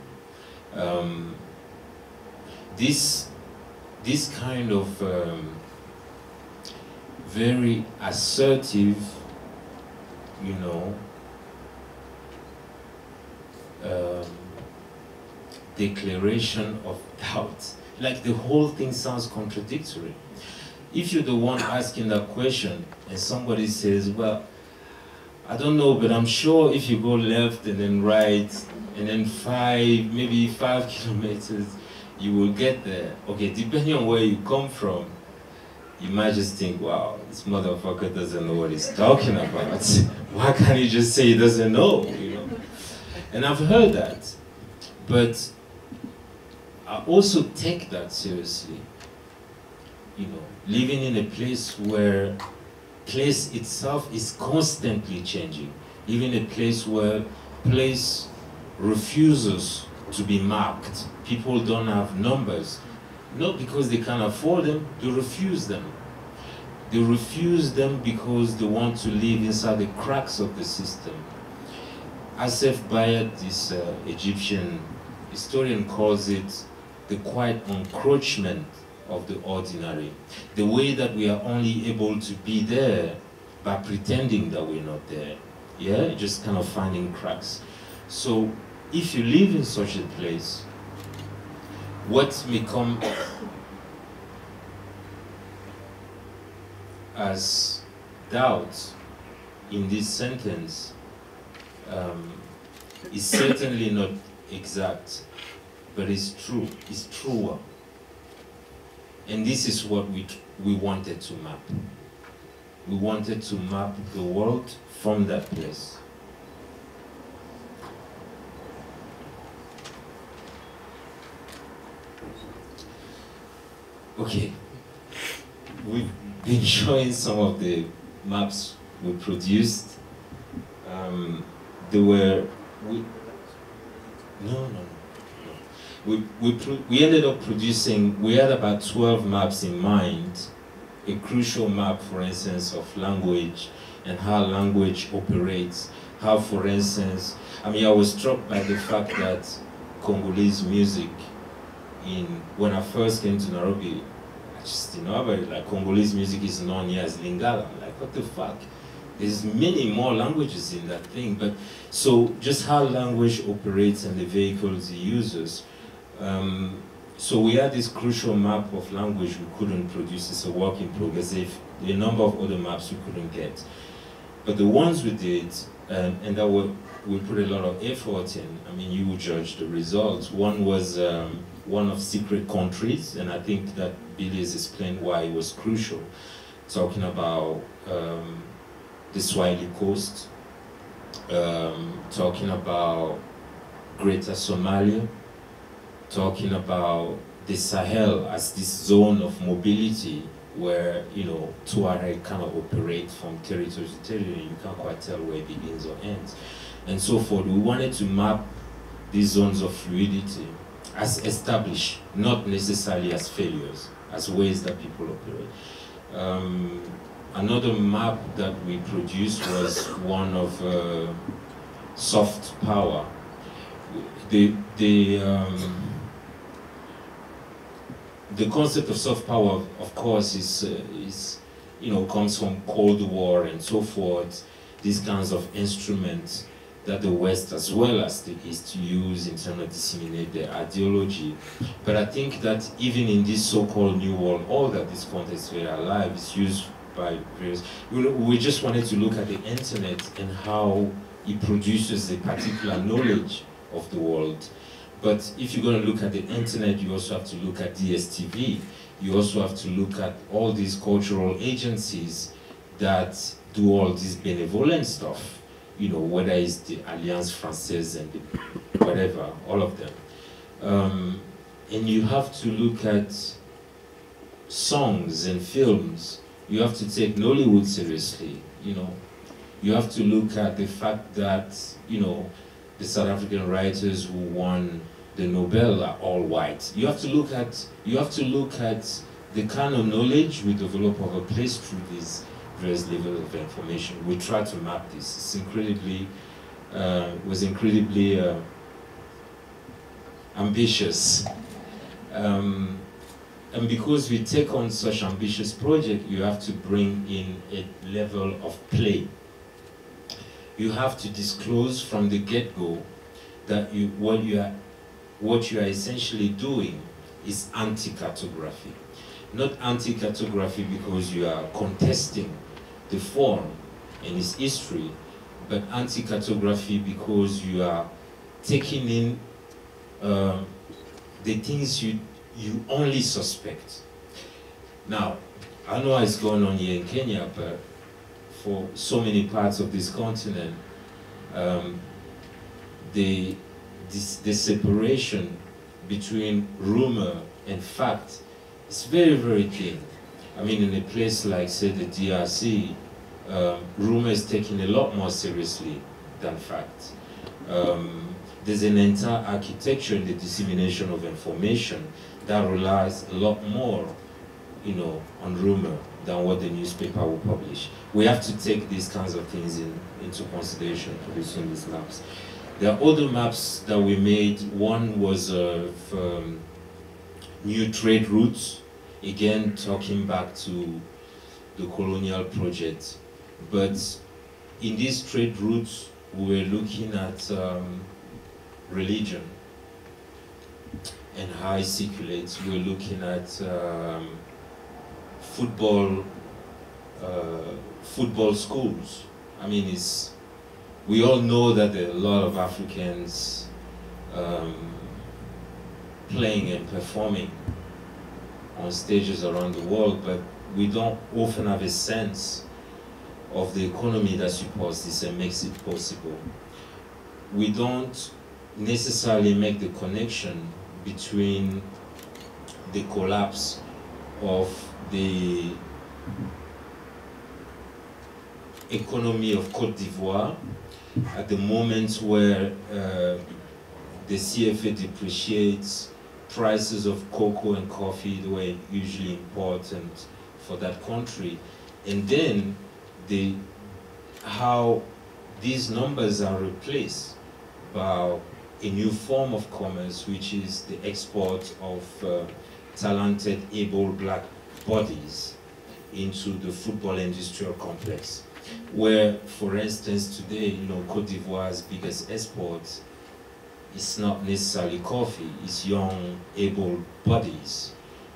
This kind of very assertive, you know, declaration of doubt. Like the whole thing sounds contradictory. If you're the one asking that question and somebody says, well, I don't know, but I'm sure if you go left and then right and then maybe 5 kilometers, you will get there. Okay, depending on where you come from, you might just think, wow, this motherfucker doesn't know what he's talking about. Why can't he just say he doesn't know, you know? And I've heard that, but I also take that seriously. You know, living in a place where place itself is constantly changing, even a place where place refuses to be marked. People don't have numbers, not because they can't afford them, they refuse them. They refuse them because they want to live inside the cracks of the system. Asef Bayat, this Egyptian historian, calls it the quiet encroachment of the ordinary. The way that we are only able to be there by pretending that we're not there. Yeah, just kind of finding cracks. So if you live in such a place, what may come as doubt in this sentence is certainly not exact, but it's true, it's truer. And this is what we wanted to map. We wanted to map the world from that place. Okay, we've been showing some of the maps we produced. We ended up producing, we had about 12 maps in mind. A crucial map, for instance, of language and how language operates. How, for instance, I mean, I was struck by the fact that Congolese music, when I first came to Nairobi, I just didn't know about it. Like, Congolese music is known here as Lingala. I'm like, what the fuck? There's many more languages in that thing. But so just how language operates and the vehicles it uses. So we had this crucial map of language we couldn't produce. It's a work in progress. If a number of other maps we couldn't get. But the ones we did, and that we put a lot of effort in, I mean, you will judge the results. One was one of secret countries, and I think that Billy has explained why it was crucial. Talking about the Swahili coast, talking about Greater Somalia, talking about the Sahel as this zone of mobility where, you know, Tuareg kind of operate from territory to territory. You can't quite tell where it begins or ends, and so forth. We wanted to map these zones of fluidity as established, not necessarily as failures, as ways that people operate. Another map that we produced was one of soft power. The concept of soft power, of course, is you know, comes from Cold War and so forth. These kinds of instruments that the West as well as the East use in terms of disseminate their ideology. But I think that even in this so-called New World Order, this context where our life is used by various. We just wanted to look at the internet and how it produces a particular knowledge of the world. But if you're going to look at the internet, you also have to look at DSTV. You also have to look at all these cultural agencies that do all this benevolent stuff, you know, whether it's the Alliance Française and the whatever, all of them. And you have to look at songs and films. You have to take Nollywood seriously, you know. You have to look at the fact that, you know, the South African writers who won the Nobel are all white. You have to look at the kind of knowledge we develop of a place through these various levels of information. We try to map this. It's incredibly, was incredibly ambitious. And because we take on such ambitious project, you have to bring in a level of play. You have to disclose from the get-go that what you are essentially doing is anti-cartography. Not anti-cartography because you are contesting the form and its history, but anti-cartography because you are taking in the things you only suspect. Now, I don't know how it's going on here in Kenya, but for so many parts of this continent, the separation between rumor and fact is very, very thin. I mean, in a place like, say, the DRC, rumor is taken a lot more seriously than fact. There's an entire architecture in the dissemination of information that relies a lot more, you know, on rumor than what the newspaper will publish. We have to take these kinds of things into consideration producing these maps. There are other maps that we made. One was of new trade routes, again talking back to the colonial project. But in these trade routes, we were looking at religion and how it circulates. We were looking at football schools. I mean, we all know that there are a lot of Africans playing and performing on stages around the world, but we don't often have a sense of the economy that supports this and makes it possible. We don't necessarily make the connection between the collapse of the economy of Côte d'Ivoire at the moment where the CFA depreciates, prices of cocoa and coffee were usually important for that country, and then how these numbers are replaced by a new form of commerce, which is the export of talented, able black bodies into the football industrial complex, where, for instance, today, you know, Côte d'Ivoire's biggest export is not necessarily coffee, it's young, able bodies.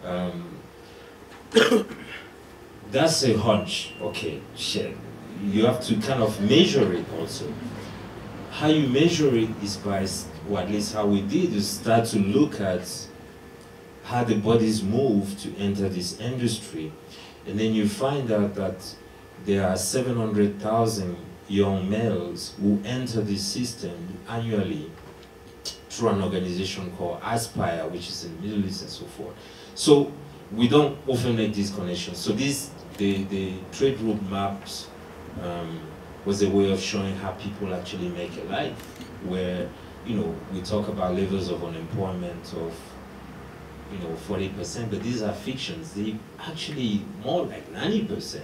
That's a hunch, okay, shit. You have to kind of measure it also. How you measure it is by, or at least how we did, is start to look at how the bodies move to enter this industry. And then you find out that there are 700,000 young males who enter this system annually through an organization called Aspire, which is in the Middle East and so forth. So we don't often make these connections. So the trade route maps was a way of showing how people actually make a life, where, you know, we talk about levels of unemployment of, you know, 40%, but these are fictions. They actually more like 90%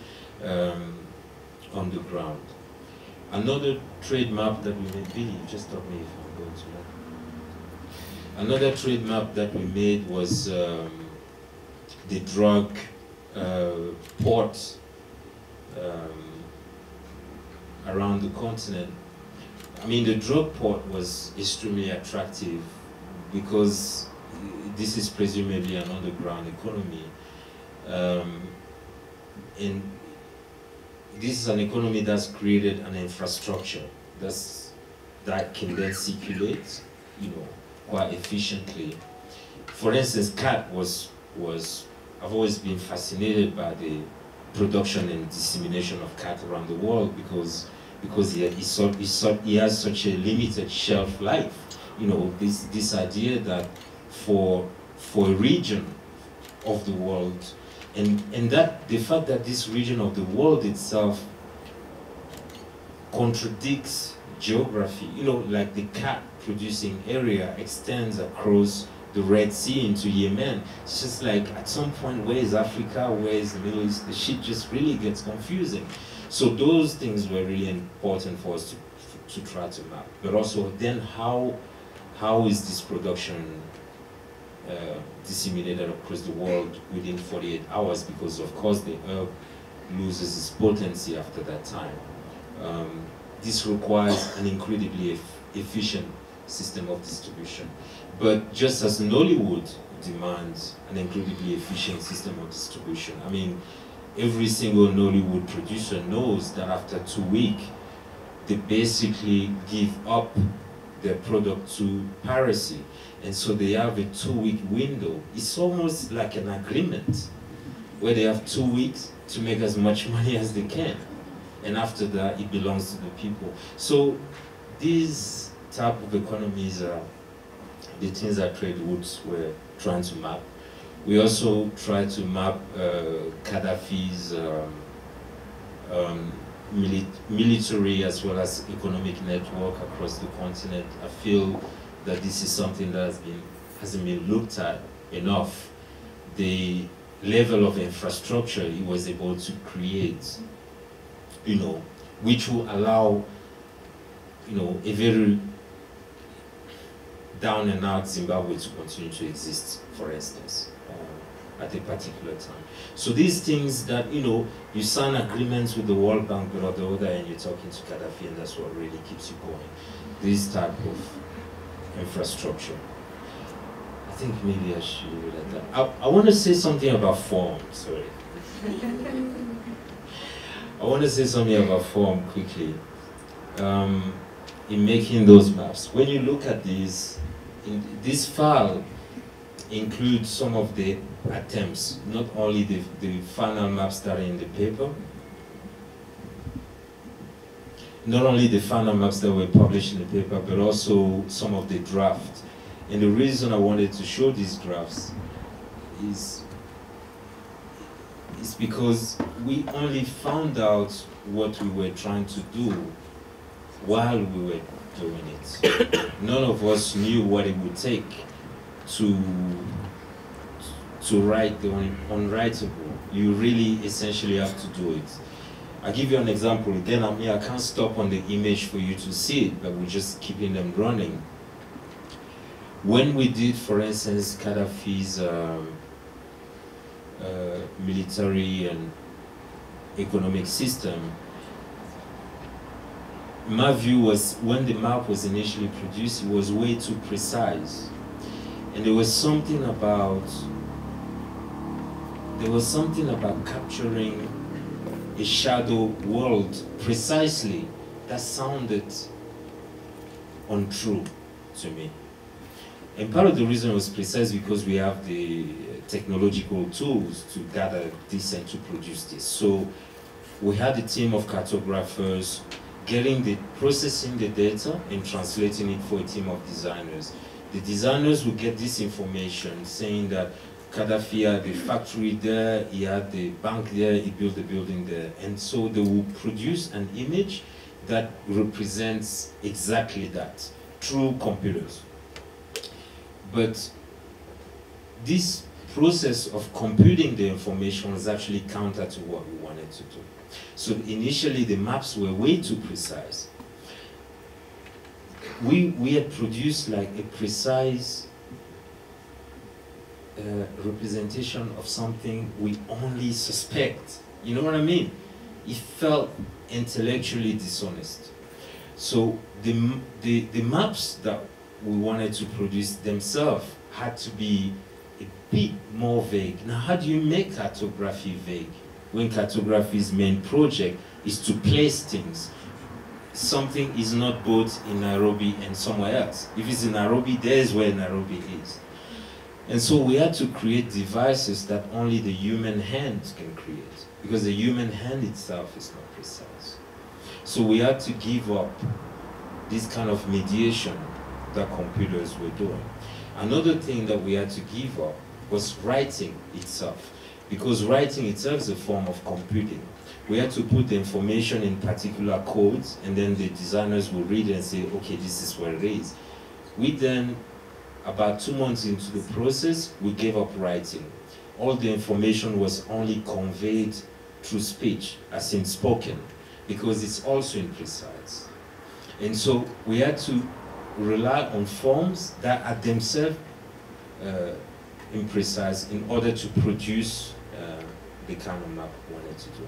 on the ground. Another trade map that we made, Billy, just stop me if I'm going too long. Another trade map that we made was the drug port around the continent. I mean, the drug port was extremely attractive because this is presumably an underground economy. And this is an economy that's created an infrastructure that can then circulate, you know, quite efficiently. For instance, cat I've always been fascinated by the production and dissemination of cat around the world because he has such a limited shelf life. You know, this idea that for a region of the world, and that the fact that this region of the world itself contradicts geography. You know, like the cat producing area extends across the Red Sea into Yemen. It's just like, at some point, where is Africa, where is the Middle East? The shit just really gets confusing. So those things were really important for us to try to map. But also, then how is this production disseminated across the world within 48 hours? Because of course the herb loses its potency after that time. This requires an incredibly efficient system of distribution. But just as Nollywood demands an incredibly efficient system of distribution, I mean, every single Nollywood producer knows that after 2 weeks, they basically give up their product to piracy. And so they have a 2-week window. It's almost like an agreement where they have 2 weeks to make as much money as they can. And after that, it belongs to the people. So these type of economies are the things that trade routes were trying to map. We also try to map Gaddafi's military as well as economic network across the continent. I feel that this is something that hasn't been looked at enough. The level of infrastructure he was able to create, you know, which will allow, you know, a very down and out Zimbabwe to continue to exist, for instance, at a particular time. So these things that, you know, you sign agreements with the World Bank, but on the other end, you're talking to Gaddafi, and that's what really keeps you going. This type of infrastructure. I think maybe I should leave it at that. I want to say something about form, sorry. I want to say something about form quickly. In making those maps, when you look at these, this file includes some of the attempts, not only the final maps that are in the paper, not only the final maps that were published in the paper, but also some of the drafts. And the reason I wanted to show these drafts is because we only found out what we were trying to do while we were doing it. None of us knew what it would take to write the unwritable. You really essentially have to do it. I'll give you an example. Again, I can't stop on the image for you to see it, but we're just keeping them running. When we did, for instance, Gaddafi's military and economic system, my view was, when the map was initially produced, it was way too precise. And there was something about capturing a shadow world precisely that sounded untrue to me. And part of the reason it was precise because we have the technological tools to gather this and to produce this. So we had a team of cartographers processing the data and translating it for a team of designers. The designers would get this information saying that Gaddafi had the factory there, he had the bank there, he built the building there. And so they will produce an image that represents exactly that through computers. But this process of computing the information was actually counter to what we wanted to do. So initially the maps were way too precise. We had produced like a precise representation of something we only suspect. You know what I mean? It felt intellectually dishonest. So the maps that we wanted to produce themselves had to be a bit more vague. Now, how do you make cartography vague when cartography's main project is to place things? Something is not both in Nairobi and somewhere else. If it's in Nairobi, there's where Nairobi is. And so we had to create devices that only the human hand can create, because the human hand itself is not precise. So we had to give up this kind of mediation that computers were doing. Another thing that we had to give up was writing itself, because writing itself is a form of computing. We had to put the information in particular codes, and then the designers will read it and say, okay, this is what it is. We then, about 2 months into the process, we gave up writing. All the information was only conveyed through speech, as in spoken, because it's also imprecise. And so we had to rely on forms that are themselves imprecise in order to produce the kind of map we wanted to do.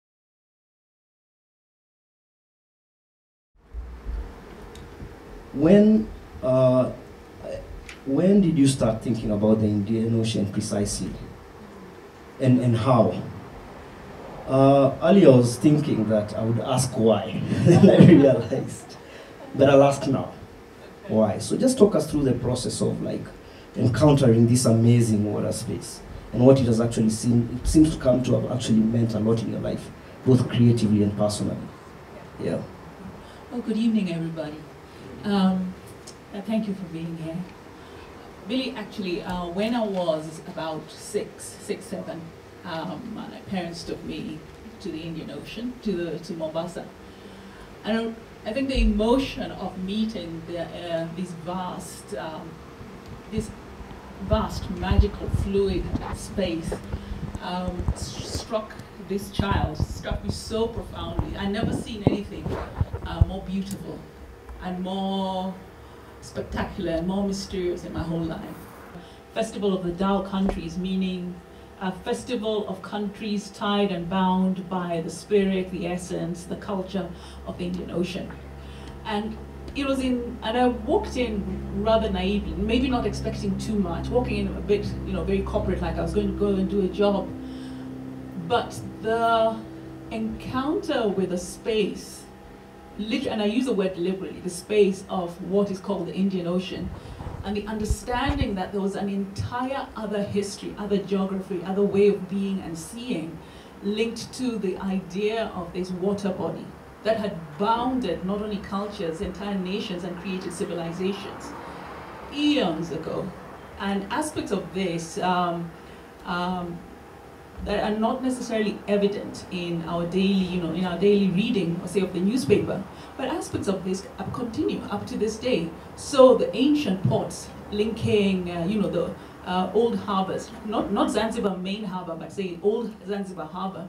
When did you start thinking about the Indian Ocean precisely? And how? Earlier I was thinking that I would ask why, then I realized. But I'll ask now. Why? So just talk us through the process of like encountering this amazing water space. and what it has actually seen. It seems to come to have actually meant a lot in your life, both creatively and personally. Yeah. Well, good evening, everybody. Thank you for being here. Billy, actually, when I was about six, seven, my parents took me to the Indian Ocean, to Mombasa. And I think the emotion of meeting this vast magical fluid space struck me so profoundly. I'd never seen anything more beautiful and more spectacular and more mysterious in my whole life. Festival of the Dao countries, meaning a festival of countries tied and bound by the spirit, the essence, the culture of the Indian Ocean. And I walked in rather naively, maybe not expecting too much, walking in a bit, very corporate, like I was going to go and do a job. But the encounter with a space, and I use the word deliberately, the space of what is called the Indian Ocean, and the understanding that there was an entire other history, other geography, other way of being and seeing linked to the idea of this water body that had bounded not only cultures, entire nations, and created civilizations eons ago. And aspects of this that are not necessarily evident in our daily reading, or say, of the newspaper, but aspects of this continue up to this day. So the ancient ports linking, the old harbors, not Zanzibar main harbor, but say old Zanzibar harbor,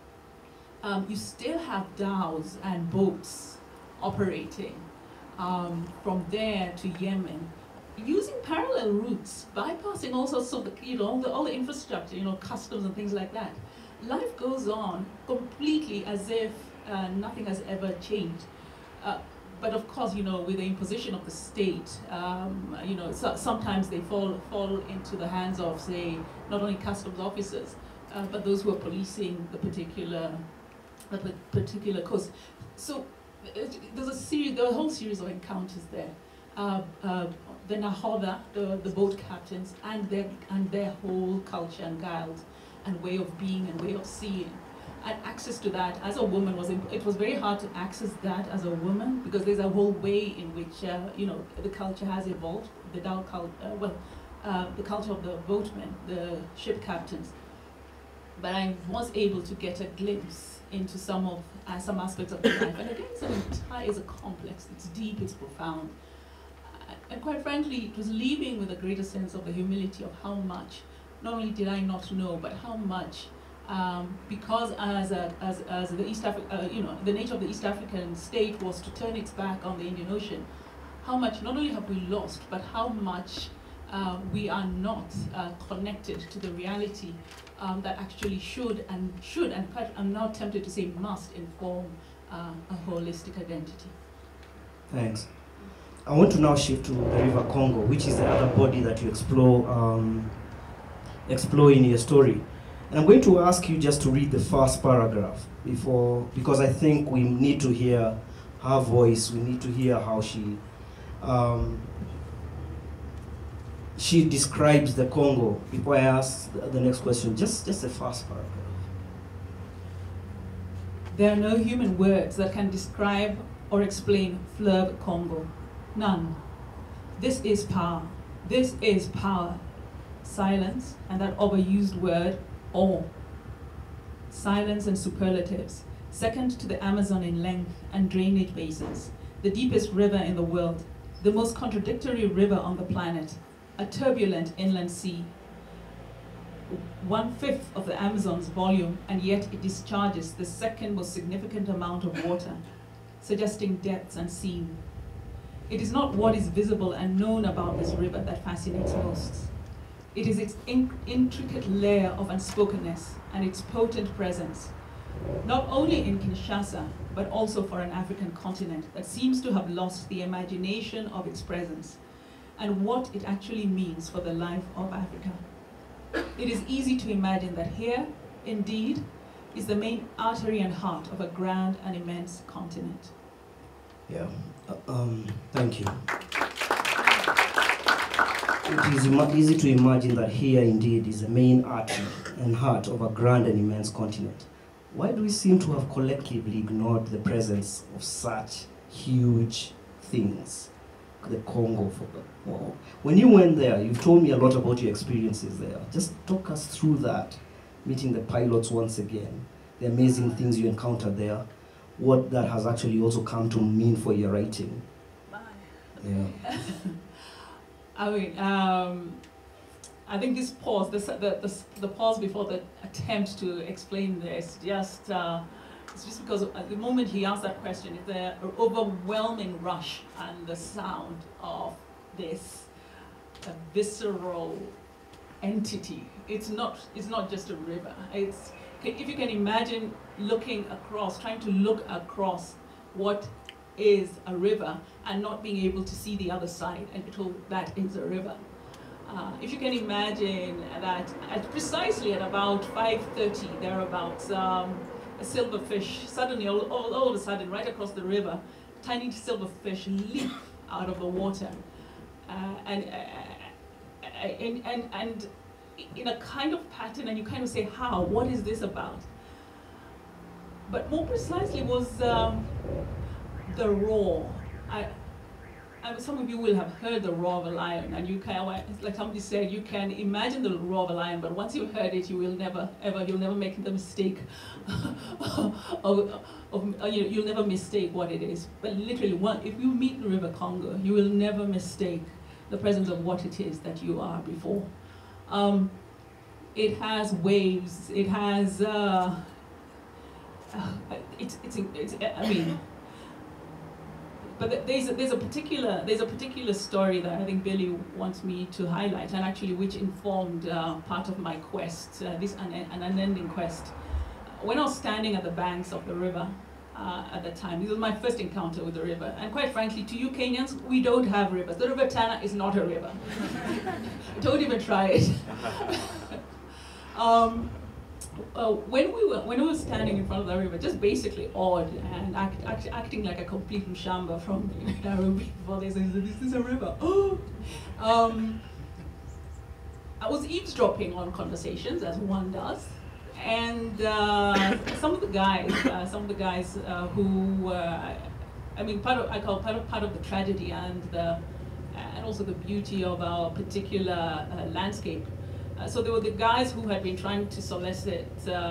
you still have dhows and boats operating from there to Yemen, using parallel routes, bypassing all sorts of all the infrastructure, customs and things like that. Life goes on completely as if nothing has ever changed. But of course, with the imposition of the state, sometimes they fall into the hands of, say, not only customs officers, but those who are policing the particular coast. So there's a whole series of encounters there. The Nahoda, the boat captains, and their whole culture and guild and way of being and way of seeing. And access to that as a woman it was very hard to access that as a woman, because there's a whole way in which the culture has evolved. The Dao culture, the culture of the boatmen, the ship captains. But I was able to get a glimpse into some aspects of their life. And again, it's a complex, it's deep, it's profound. And quite frankly, it was leaving with a greater sense of the humility of how much, not only did I not know, but how much, because as the East the nature of the East African state was to turn its back on the Indian Ocean, how much not only have we lost, but how much we are not connected to the reality that actually should, and I'm now tempted to say must, inform a holistic identity. Thanks. I want to now shift to the River Congo, which is the other body that you explore in your story. And I'm going to ask you just to read the first paragraph because I think we need to hear her voice. We need to hear how she describes the Congo before I ask the next question. Just the first paragraph. There are no human words that can describe or explain Fleuve Congo. None. This is power. This is power. Silence, and that overused word, awe. Silence and superlatives, second to the Amazon in length and drainage basins, the deepest river in the world, the most contradictory river on the planet, a turbulent inland sea. 1/5 of the Amazon's volume, and yet it discharges the second most significant amount of water, suggesting depths unseen. It is not what is visible and known about this river that fascinates most. It is its intricate layer of unspokenness and its potent presence, not only in Kinshasa, but also for an African continent that seems to have lost the imagination of its presence and what it actually means for the life of Africa. It is easy to imagine that here, indeed, is the main artery and heart of a grand and immense continent. Yeah, thank you. It is easy to imagine that here indeed is the main artery and heart of a grand and immense continent. Why do we seem to have collectively ignored the presence of such huge things? The Congo. Wow. When you went there, you told me a lot about your experiences there. Just talk us through that, meeting the pilots once again, the amazing things you encountered there, what that has actually also come to mean for your writing. Yeah. I mean, I think this pause, the pause before the attempt to explain this, it's just because at the moment he asked that question, it's the overwhelming rush and the sound of this visceral entity. It's not just a river. It's, if you can imagine looking across, trying to look across what is a river and not being able to see the other side and be told that is a river. If you can imagine that precisely at about 5:30 thereabouts, a silverfish suddenly, all of a sudden, right across the river, tiny silverfish leap out of the water, and in a kind of pattern, and you kind of say, how? What is this about? But more precisely was the roar. Some of you will have heard the roar of a lion, and you can, like somebody said, you can imagine the roar of a lion, but once you've heard it, you will never, ever, you'll never make the mistake you'll never mistake what it is. But literally, if you meet the River Congo, you will never mistake the presence of what it is that you are before. It has waves, it has, I mean, but there's a particular story that I think Billy wants me to highlight, and actually which informed part of my quest, this an unending quest. When I was standing at the banks of the river at the time, this was my first encounter with the river, and quite frankly, to you Kenyans, we don't have rivers. The River Tana is not a river. Don't even try it. When we were standing in front of the river, just basically awed and acting like a complete mshamba from Nairobi, before they said, this is a river. I was eavesdropping on conversations, as one does, and some of the guys who, I mean, I call part of the tragedy and also the beauty of our particular landscape. So there were the guys who had been trying to solicit,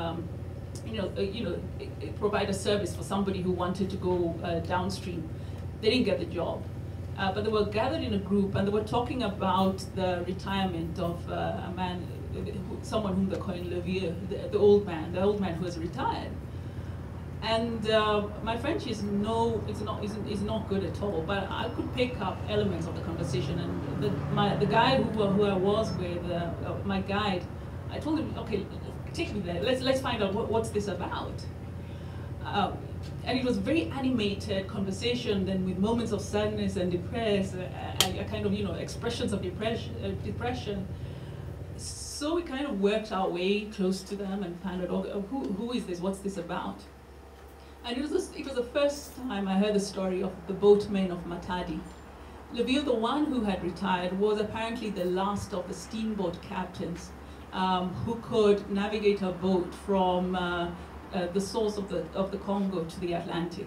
provide a service for somebody who wanted to go downstream. They didn't get the job, but they were gathered in a group and they were talking about the retirement of a man, someone whom they call Levier, the old man who has retired. And my French is not good at all, but I could pick up elements of the conversation. And the guy who I was with, my guide, I told him, okay, take me there. Let's find out what's this about. And it was a very animated conversation, then with moments of sadness and depression, kind of expressions of depression. So we kind of worked our way close to them and found out, who is this? What's this about? And it was the first time I heard the story of the boatmen of Matadi. Levier, the one who had retired, was apparently the last of the steamboat captains who could navigate a boat from the source of the Congo to the Atlantic.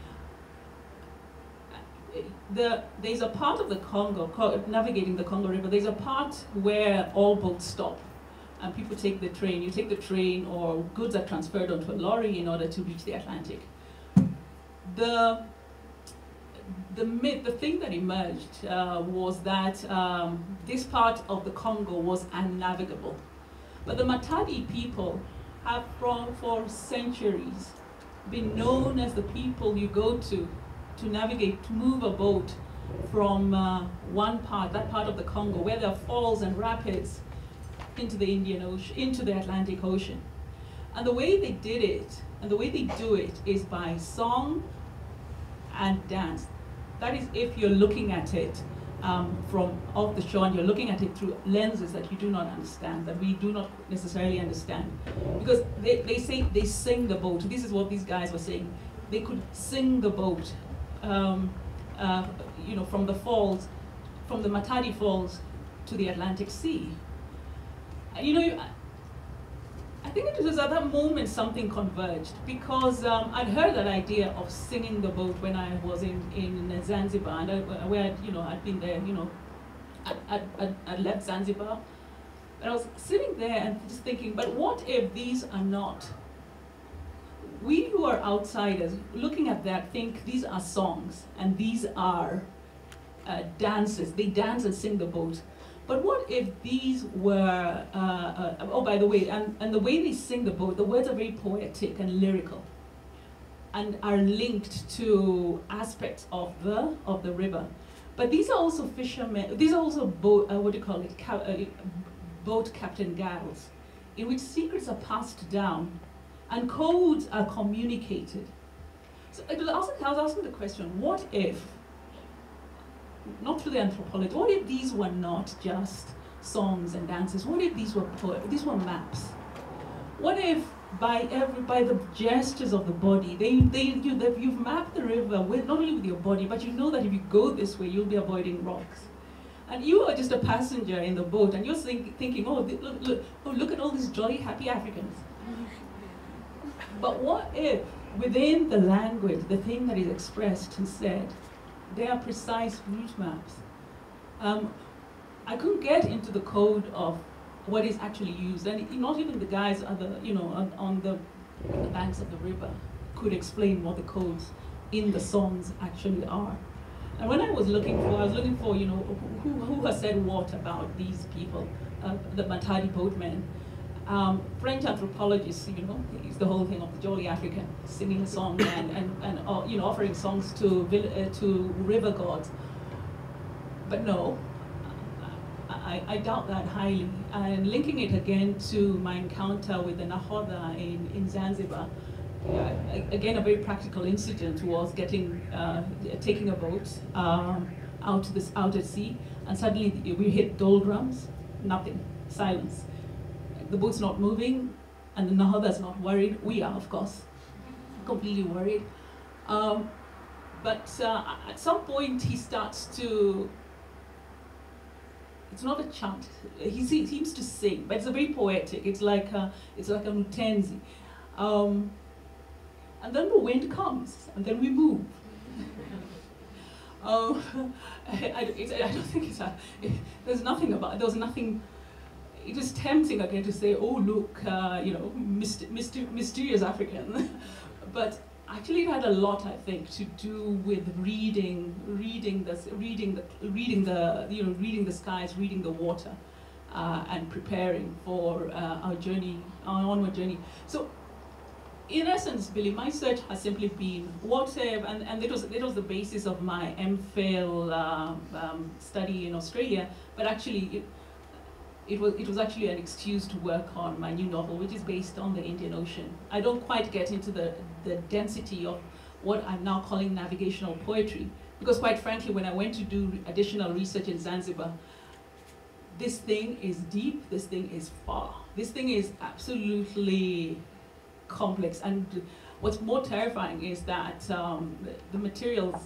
There's a part of the Congo, navigating the Congo River, there's a part where all boats stop. And people take the train. You take the train, or goods are transferred onto a lorry in order to reach the Atlantic. The thing that emerged was that this part of the Congo was unnavigable. But the Matadi people have for centuries been known as the people you go to navigate, to move a boat from that part of the Congo, where there are falls and rapids, into the Indian Ocean, into the Atlantic Ocean. And the way they did it, and the way they do it, is by song and dance. That is if you're looking at it from off the shore, and you're looking at it through lenses that you do not understand, that we do not necessarily understand. Because they say they sing the boat. This is what these guys were saying. They could sing the boat, from the falls, from the Matadi Falls, to the Atlantic Sea. And, you know, I think it was at that moment something converged, because I'd heard that idea of singing the boat when I was in Zanzibar, and where I'd been there, I'd left Zanzibar, and I was sitting there and just thinking, but what if these are not? We who are outsiders looking at that think these are songs and these are dances. They dance and sing the boat. But what if these were, oh, by the way, and the way they sing the boat, the words are very poetic and lyrical and are linked to aspects of the river. But these are also fishermen, these are also boat captain gals, in which secrets are passed down and codes are communicated. So I was asking the question, what if, not to the anthropologist, what if these were not just songs and dances? What if these were maps? What if by the gestures of the body, you've mapped the river with, not only with your body, but you know that if you go this way, you'll be avoiding rocks. And you are just a passenger in the boat, and you're thinking, oh, look at all these jolly, happy Africans. But what if, within the language, the thing that is expressed and said, there are precise route maps? I couldn't get into the code of what is actually used, and not even the guys on the banks of the river could explain what the codes in the songs actually are. And when I was looking for, who has said what about these people, the Matadi boatmen. French anthropologists, it's the whole thing of the jolly African singing a song and offering songs to river gods. But no, I doubt that highly. And linking it again to my encounter with the Nahodha in Zanzibar, again a very practical incident was taking a boat out at sea, and suddenly we hit doldrums, nothing, silence. The boat's not moving, and the Nahodha's not worried. We are, of course, completely worried. But at some point, he starts to, it's not a chant, he seems to sing, but it's a very poetic. It's like a Mutenzi. And then the wind comes, and then we move. I don't think there's nothing about it. There was nothing. It was tempting again to say, "Oh, look, mysterious African," but actually, it had a lot, I think, to do with reading the skies, reading the water, and preparing for our onward journey. So, in essence, Billy, my search has simply been and it was the basis of my MPhil study in Australia, but actually. It was actually an excuse to work on my new novel, which is based on the Indian Ocean. I don't quite get into the density of what I'm now calling navigational poetry, because quite frankly, when I went to do additional research in Zanzibar, this thing is deep, this thing is far, this thing is absolutely complex. And what's more terrifying is that the materials,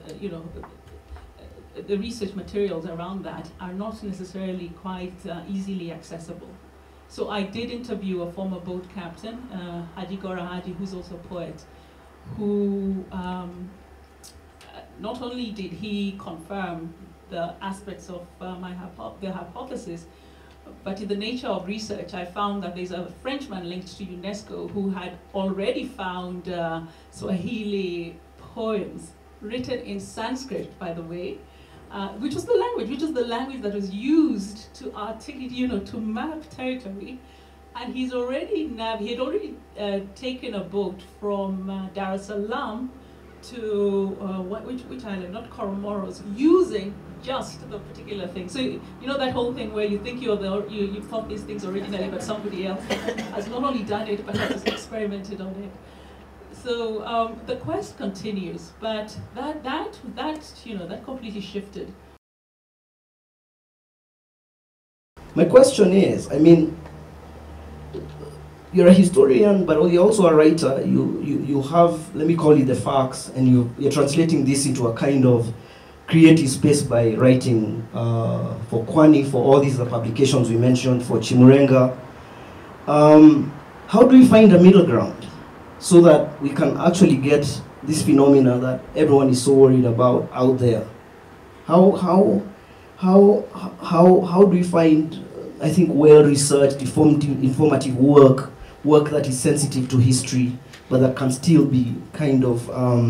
the research materials around that are not necessarily quite easily accessible. So I did interview a former boat captain, Haji Gora Haji, who's also a poet, who not only did he confirm the aspects of the hypothesis, but in the nature of research, I found that there's a Frenchman linked to UNESCO who had already found Swahili poems written in Sanskrit, by the way, which was the language that was used to articulate, to map territory. And he had already taken a boat from Dar es Salaam to which island? Not Comoros, using just the particular thing. So that whole thing where you think you thought these things originally, but somebody else has not only done it but has experimented on it. So the quest continues, but that completely shifted. My question is, you're a historian, but you're also a writer. You have, let me call it the facts, and you're translating this into a kind of creative space by writing for Kwani, for all these publications we mentioned, for Chimurenga. How do we find a middle ground so that we can actually get this phenomena that everyone is so worried about out there? How do we find, I think, well-researched, informative work that is sensitive to history, but that can still be kind of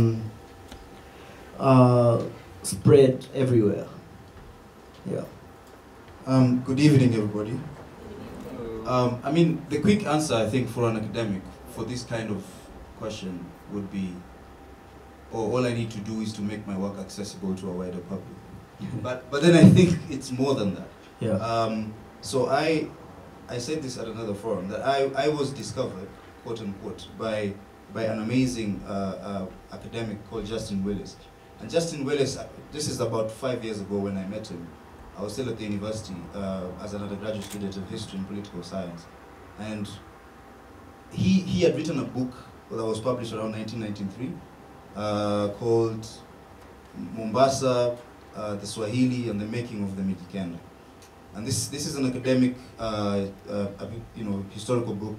spread everywhere? Yeah. Good evening, everybody. I mean, the quick answer, I think, for an academic for this kind of question would be, all I need to do is to make my work accessible to a wider public. But then I think it's more than that. Yeah. So I said this at another forum, that I was discovered, quote unquote, by an amazing academic called Justin Willis. And Justin Willis, this is about 5 years ago when I met him. I was still at the university as an undergraduate student of history and political science. And he had written a book that was published around 1993 called Mombasa, the Swahili and the Making of the Mijikenda. And this is an academic, historical book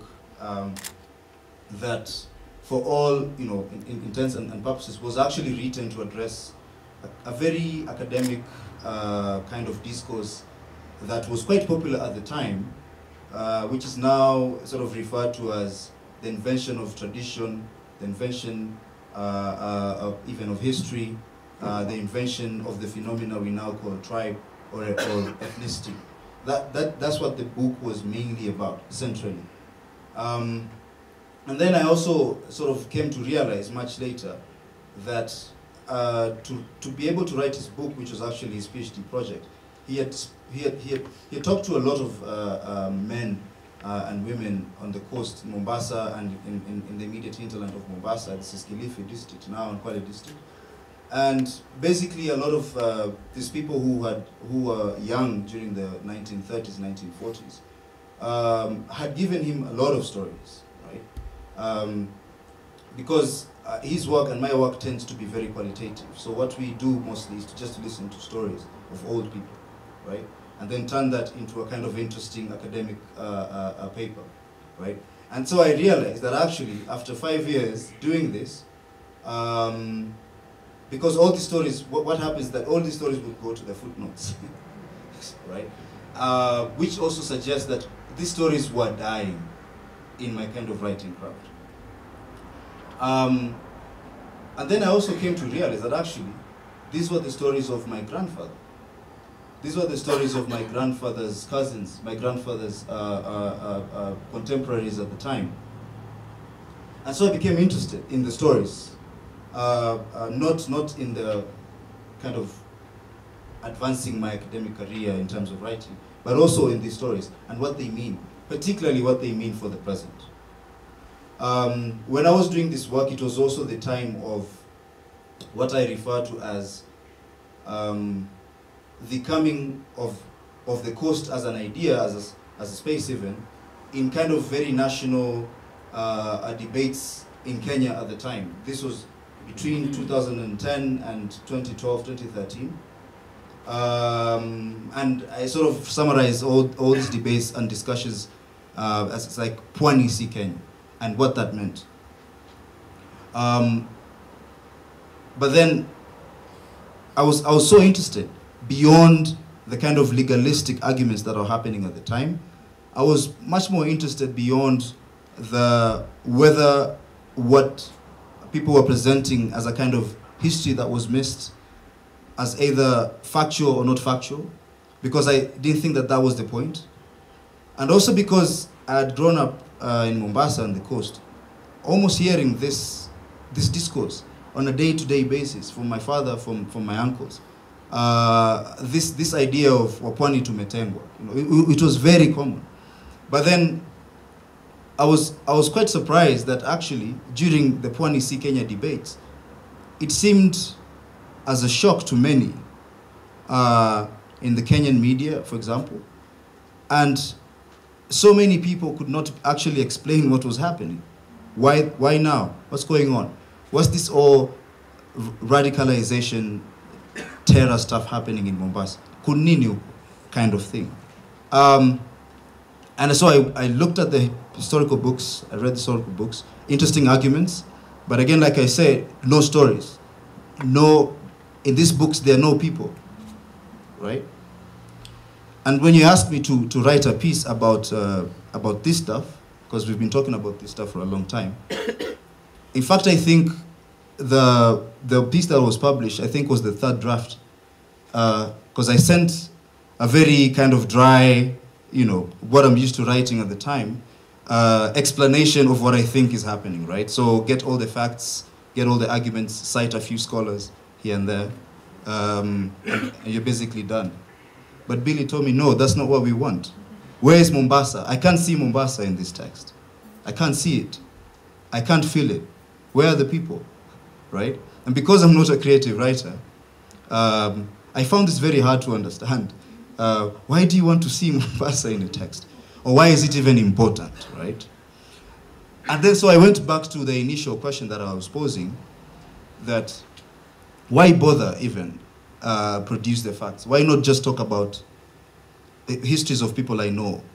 that, for all intents and purposes, was actually written to address a very academic kind of discourse that was quite popular at the time, which is now sort of referred to as the invention of tradition, the invention even of history, the invention of the phenomena we now call tribe or ethnicity. That's what the book was mainly about, centrally. And then I also sort of came to realize much later that to be able to write his book, which was actually his PhD project, he had talked to a lot of men and women on the coast in Mombasa and in the immediate hinterland of Mombasa. This is Kilifi district now, and Kwale district. And basically a lot of these people who were young during the 1930s, 1940s, had given him a lot of stories, right? Because his work and my work tends to be very qualitative. So what we do mostly is just to listen to stories of old people, right? And then turn that into a kind of interesting academic paper, right? And so I realized that actually, after 5 years doing this, because all these stories, what happens is that all these stories would go to the footnotes, right? Which also suggests that these stories were dying in my kind of writing craft. And then I also came to realize that actually, these were the stories of my grandfather. These were the stories of my grandfather's cousins, my grandfather's contemporaries at the time. And so I became interested in the stories. Not in the kind of advancing my academic career in terms of writing, but also in these stories and what they mean, particularly what they mean for the present. When I was doing this work, it was also the time of what I refer to as the coming of the coast as an idea, as a space even, in kind of very national debates in Kenya at the time. This was between 2010 and 2012, 2013. And I sort of summarize all these debates and discussions as it's like Pwani si Kenya and what that meant. But then I was so interested beyond the kind of legalistic arguments that are happening at the time. I was much more interested beyond whether what people were presenting as a kind of history that was missed as either factual or not factual, because I didn't think that was the point. And also because I had grown up in Mombasa on the coast, almost hearing this discourse on a day-to-day basis from my father, from my uncles. This idea of wapwani tumetengwa, it was very common. But then I was quite surprised that actually during the Pwani si Kenya debates, it seemed as a shock to many in the Kenyan media, for example, and so many people could not actually explain what was happening. Why now? What's going on? What's this all radicalization terror stuff happening in Mombasa. Kunini kind of thing. And so I looked at the historical books, I read the historical books, interesting arguments, but again, like I said, no stories. No, in these books, there are no people, right? And when you asked me to write a piece about this stuff, because we've been talking about this stuff for a long time, in fact, I think the piece that was published, I think was the third draft, because I sent a very kind of dry, you know, what I'm used to writing at the time, explanation of what I think is happening, right? So get all the facts, get all the arguments, cite a few scholars here and there, and you're basically done. But Billy told me, no, that's not what we want. Where is Mombasa? I can't see Mombasa in this text. I can't see it. I can't feel it. Where are the people, right? And because I'm not a creative writer, I found this very hard to understand. Why do you want to see Mombasa in a text? Or why is it even important, right? And then so I went back to the initial question that I was posing, that why bother even produce the facts? Why not just talk about histories of people I know,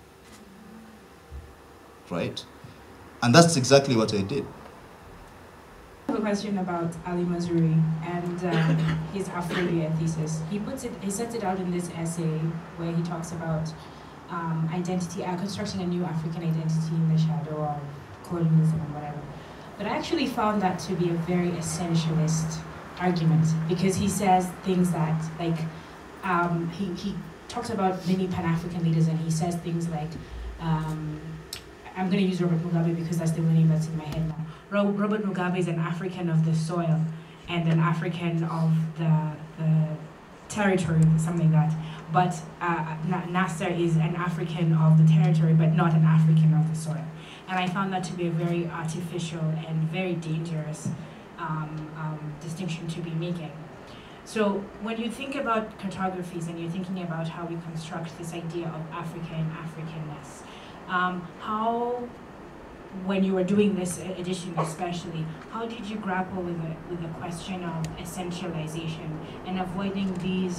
right? And that's exactly what I did. I have a question about Ali Mazrui and his Afrolia thesis. He sets it out in this essay where he talks about identity, constructing a new African identity in the shadow of colonialism and whatever. But I actually found that to be a very essentialist argument, because he says things that, like, he talks about many Pan-African leaders, and he says things like, I'm going to use Robert Mugabe because that's the only name that's in my head now. Robert Mugabe is an African of the soil and an African of the territory, something like that. But Nasser is an African of the territory, but not an African of the soil. And I found that to be a very artificial and very dangerous distinction to be making. So when you think about cartographies and you're thinking about how we construct this idea of Africa and Africanness, how, when you were doing this edition especially, how did you grapple with the question of essentialization and avoiding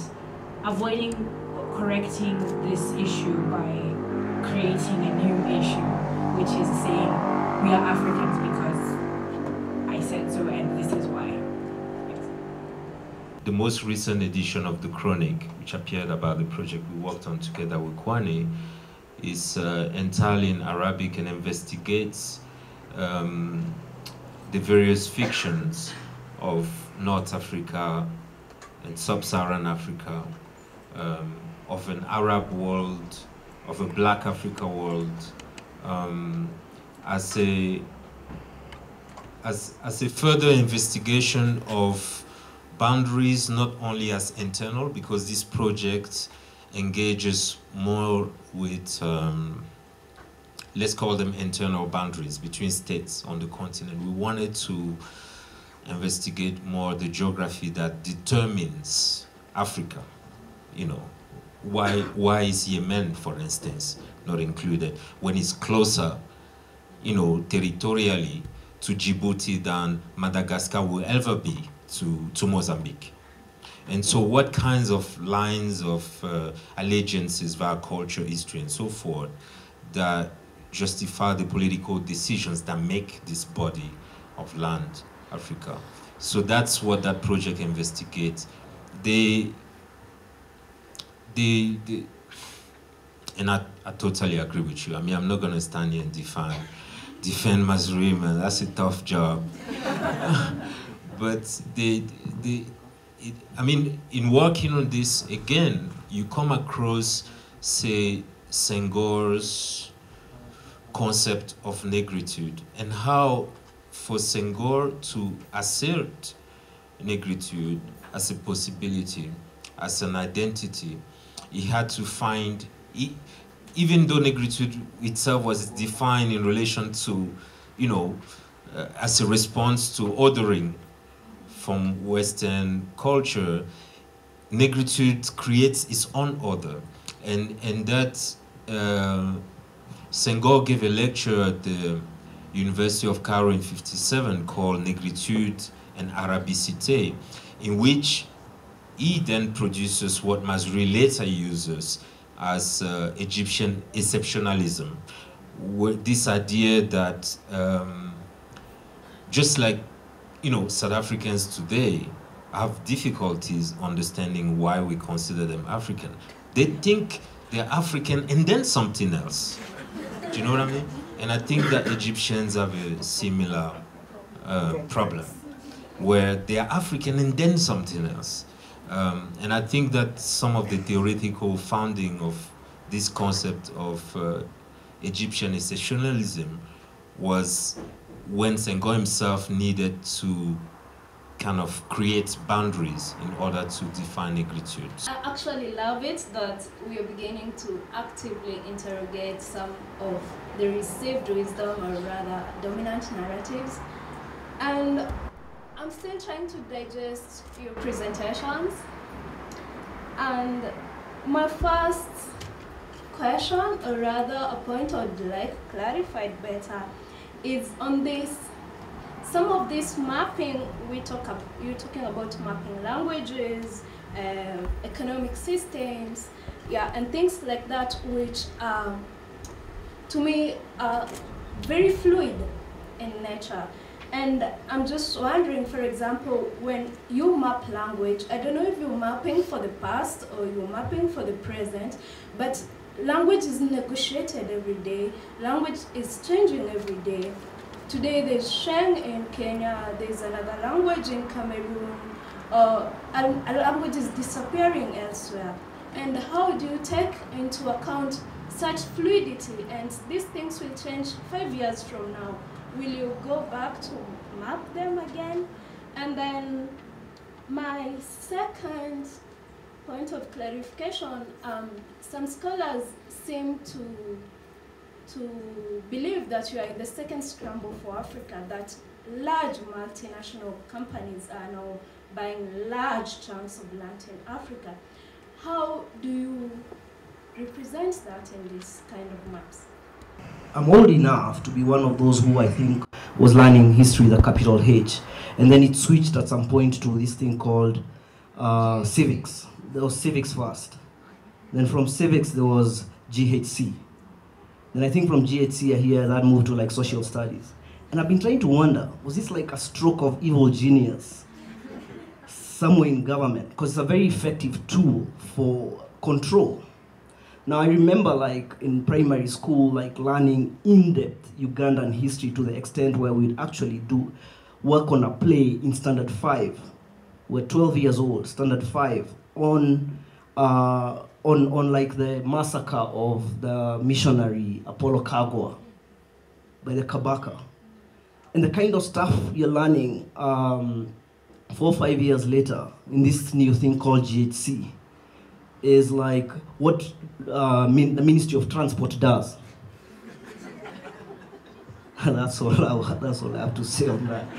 correcting this issue by creating a new issue, which is saying we are Africans because I said so and this is why? The most recent edition of the Chronic, which appeared about the project we worked on together with Kwani, is entirely in Arabic and investigates the various fictions of North Africa and Sub-Saharan Africa, of an Arab world, of a Black Africa world, as a further investigation of boundaries, not only as internal, because this project engages more with, let's call them internal boundaries between states on the continent. We wanted to investigate more the geography that determines Africa. You know, why is Yemen, for instance, not included, when it's closer, you know, territorially to Djibouti than Madagascar will ever be to Mozambique? And so what kinds of lines of allegiances via culture, history, and so forth that justify the political decisions that make this body of land, Africa? So that's what that project investigates. And I totally agree with you. I mean, I'm not going to stand here and defend Mazrui, man. That's a tough job. But I mean, in working on this, again, you come across, say, Senghor's concept of negritude, and how for Senghor to assert negritude as a possibility, as an identity, he had to find, even though negritude itself was defined in relation to, you know, as a response to ordering from Western culture, negritude creates its own order. And that Senghor gave a lecture at the University of Cairo in '57 called Negritude and Arabicité, in which he then produces what Mazrui later uses as Egyptian exceptionalism, with this idea that just like, you know, South Africans today have difficulties understanding why we consider them African. They think they're African and then something else. Do you know what I mean? And I think that Egyptians have a similar problem, where they are African and then something else. And I think that some of the theoretical founding of this concept of Egyptian exceptionalism was when Senghor himself needed to kind of create boundaries in order to define negritude. I actually love it that we are beginning to actively interrogate some of the received wisdom, or rather dominant narratives. And I'm still trying to digest your presentations. And my first question, or rather a point I'd like clarified better, is on this. Some of this mapping, you're talking about mapping languages, economic systems, yeah, and things like that, which to me are very fluid in nature. And I'm just wondering, for example, when you map language, I don't know if you're mapping for the past or you're mapping for the present, but language is negotiated every day. Language is changing every day. Today there's Sheng in Kenya, there's another language in Cameroon, and a language is disappearing elsewhere. And how do you take into account such fluidity? And these things will change 5 years from now. Will you go back to map them again? And then my second point of clarification, some scholars seem to believe that you are in the second scramble for Africa, that large multinational companies are now buying large chunks of land in Africa. How do you represent that in this kind of maps? I'm old enough to be one of those who I think was learning history with a capital H, and then it switched at some point to this thing called civics. There was civics first. Then from civics there was GHC. Then I think from GHC here that moved to like social studies. And I've been trying to wonder, was this like a stroke of evil genius somewhere in government? Because it's a very effective tool for control. Now I remember like in primary school, like learning in-depth Ugandan history to the extent where we'd actually do work on a play in Standard 5. We're 12 years old, Standard 5, on like the massacre of the missionary Apollo Kagwa by the Kabaka. And the kind of stuff you're learning 4 or 5 years later in this new thing called GHC is like what the Ministry of Transport does. That's all I have to say on that.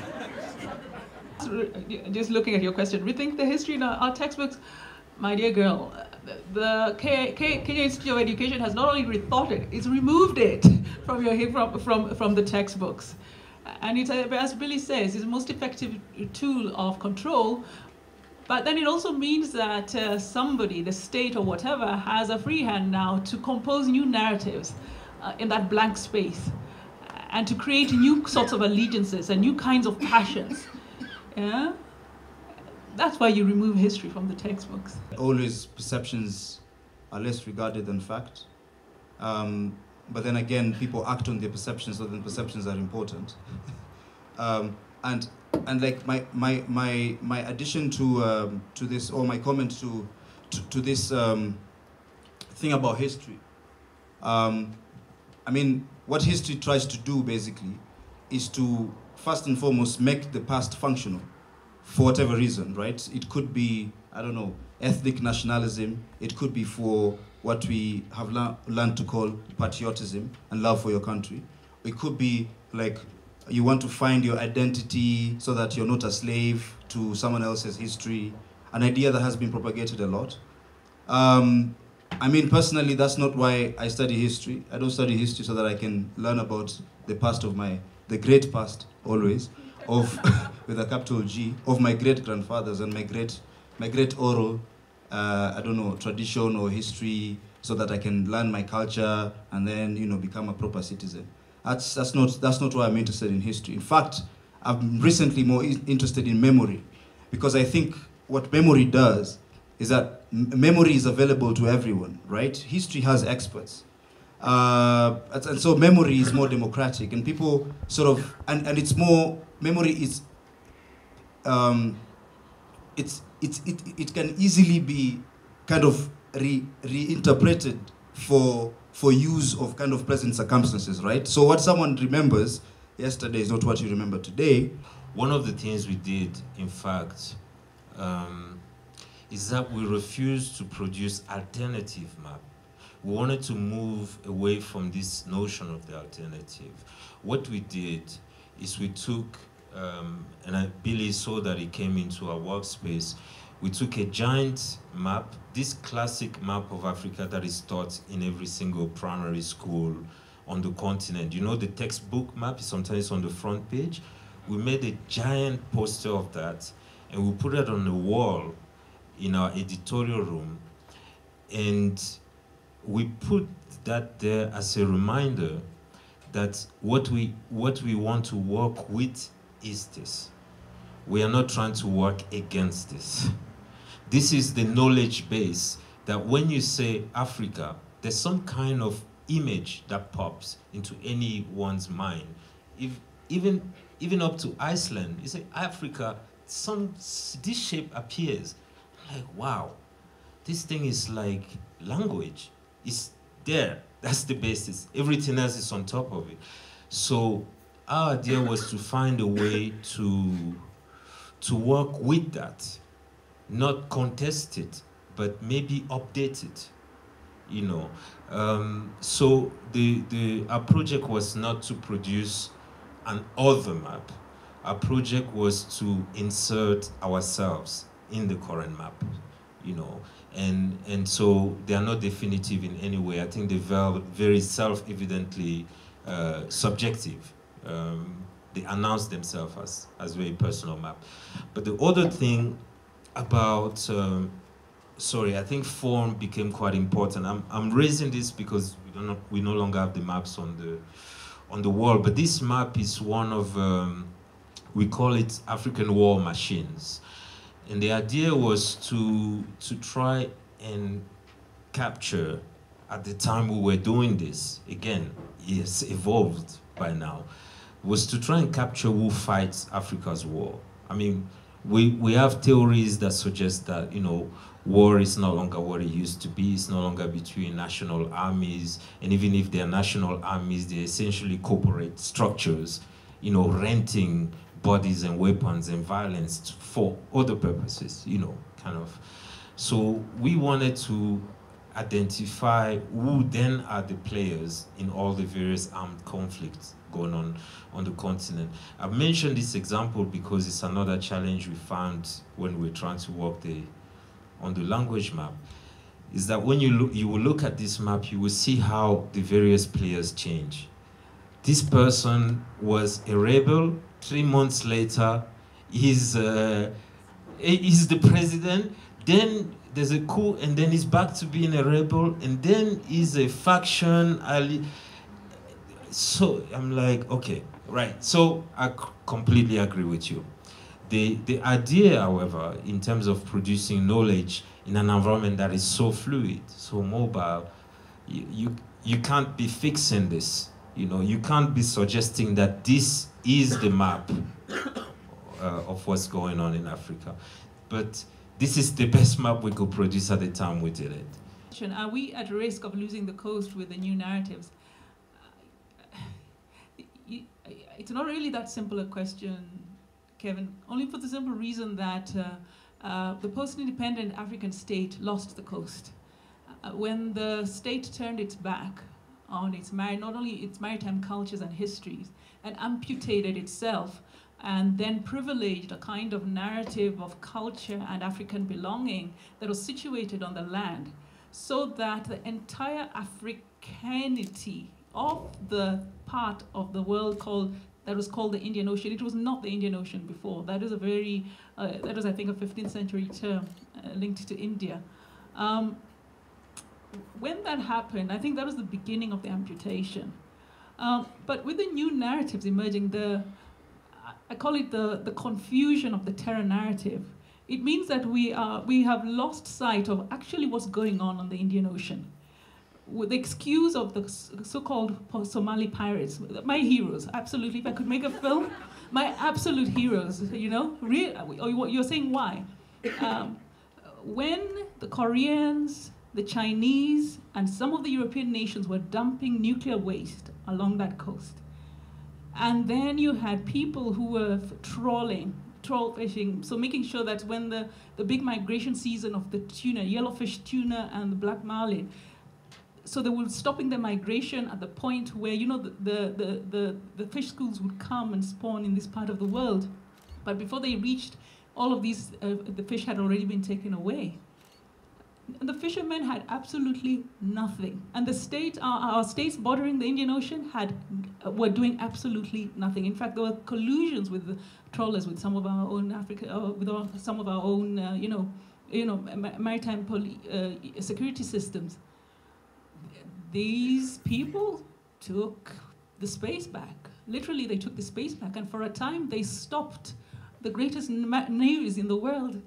Just looking at your question, rethink the history in our textbooks. My dear girl, the Kenya Institute of Education has not only rethought it, it's removed it from the textbooks. And it's, as Billy says, it's the most effective tool of control. But then it also means that somebody, the state or whatever, has a free hand now to compose new narratives in that blank space, and to create new sorts of allegiances and new kinds of passions. Yeah? That's why you remove history from the textbooks. Always Perceptions are less regarded than fact. But then again, people act on their perceptions, so then perceptions are important. And like my addition to this, or my comment to this thing about history. I mean, what history tries to do basically is to first and foremost make the past functional for whatever reason, right? It could be, I don't know, ethnic nationalism. It could be for what we have learned to call patriotism and love for your country. It could be like you want to find your identity so that you're not a slave to someone else's history, an idea that has been propagated a lot. I mean, personally, that's not why I study history. I don't study history so that I can learn about the past of the great past, always, of, with a capital G, of my great-grandfathers and my my great oral, I don't know, tradition or history, so that I can learn my culture and then, you know, become a proper citizen. That's not why I'm interested in history. In fact, I'm recently more interested in memory, because I think what memory does is that memory is available to everyone, right? History has experts. And so memory is more democratic, and people sort of, and it's more, memory is, it can easily be kind of reinterpreted for use of kind of present circumstances, right? So what someone remembers yesterday is not what you remember today. One of the things we did, in fact, is that we refused to produce alternative map. We wanted to move away from this notion of the alternative. What we did is we took, and Billy saw that it came into our workspace, we took a giant map, this classic map of Africa that is taught in every single primary school on the continent. You know, the textbook map is sometimes on the front page. We made a giant poster of that, and we put it on the wall in our editorial room, and we put that there as a reminder that what we want to work with is this. We are not trying to work against this. This is the knowledge base that when you say Africa, there's some kind of image that pops into anyone's mind. Even up to Iceland, you say Africa, this shape appears. Like, wow, this thing is like language. It's there. That's the basis. Everything else is on top of it. So our idea was to find a way to work with that, not contest it, but maybe update it, you know. So our project was not to produce an other map. Our project was to insert ourselves in the current map, you know. And so they are not definitive in any way. I think they're very self-evidently subjective. They announce themselves as very personal map. But the other thing about, sorry, I think form became quite important. I'm raising this because we no longer have the maps on the wall, but this map is one of, we call it African war machines. And the idea was to try and capture, at the time we were doing this, again, it's evolved by now, was to try and capture who fights Africa's war. I mean, we have theories that suggest that, you know, war is no longer what it used to be. It's no longer between national armies, and even if they're national armies, they're essentially corporate structures, you know, renting bodies and weapons and violence for other purposes, you know, kind of. So we wanted to identify who then are the players in all the various armed conflicts going on the continent. I've mentioned this example because it's another challenge we found when we're trying to work on the language map, is that when you will look at this map, you will see how the various players change. This person was a rebel. 3 months later, he's the president. Then there's a coup, and then he's back to being a rebel, and then he's a faction. So I'm like, okay, right. So I completely agree with you. The idea, however, in terms of producing knowledge in an environment that is so fluid, so mobile, you can't be fixing this. You know, you can't be suggesting that this is the map of what's going on in Africa. But this is the best map we could produce at the time we did it. Are we at risk of losing the coast with the new narratives? It's not really that simple a question, Kevin, only for the simple reason that the post-independent African state lost the coast. When the state turned its back on not only its maritime cultures and histories, and amputated itself, and then privileged a kind of narrative of culture and African belonging that was situated on the land, so that the entire Africanity of the part of the world that was called the Indian Ocean. It was not the Indian Ocean before. That is a very, that was, I think, a 15th century term linked to India. When that happened, I think that was the beginning of the amputation. But with the new narratives emerging, I call it the confusion of the terror narrative. It means that we have lost sight of actually what's going on the Indian Ocean. With the excuse of the so-called Somali pirates, my heroes, absolutely. If I could make a film, my absolute heroes, you know. You're saying why? When the Koreans, the Chinese, and some of the European nations were dumping nuclear waste along that coast, and then you had people who were trawl fishing, so making sure that when the big migration season of the tuna, yellowfish tuna and the black marlin, so they were stopping the migration at the point where, you know, the fish schools would come and spawn in this part of the world. But before they reached, all of these, the fish had already been taken away. The fishermen had absolutely nothing. And the state, our states bordering the Indian Ocean were doing absolutely nothing. In fact, there were collusions with the trawlers, with some of our own some of our own, maritime security systems. These people took the space back. Literally, they took the space back, and for a time, they stopped the greatest navies in the world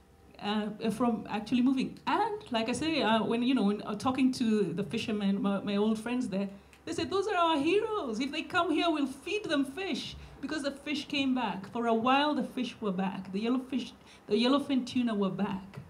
from actually moving. And like I say, when talking to the fishermen, my old friends there, they said, those are our heroes. If they come here, we'll feed them fish, because the fish came back. For a while, the fish were back. The yellowfin tuna were back.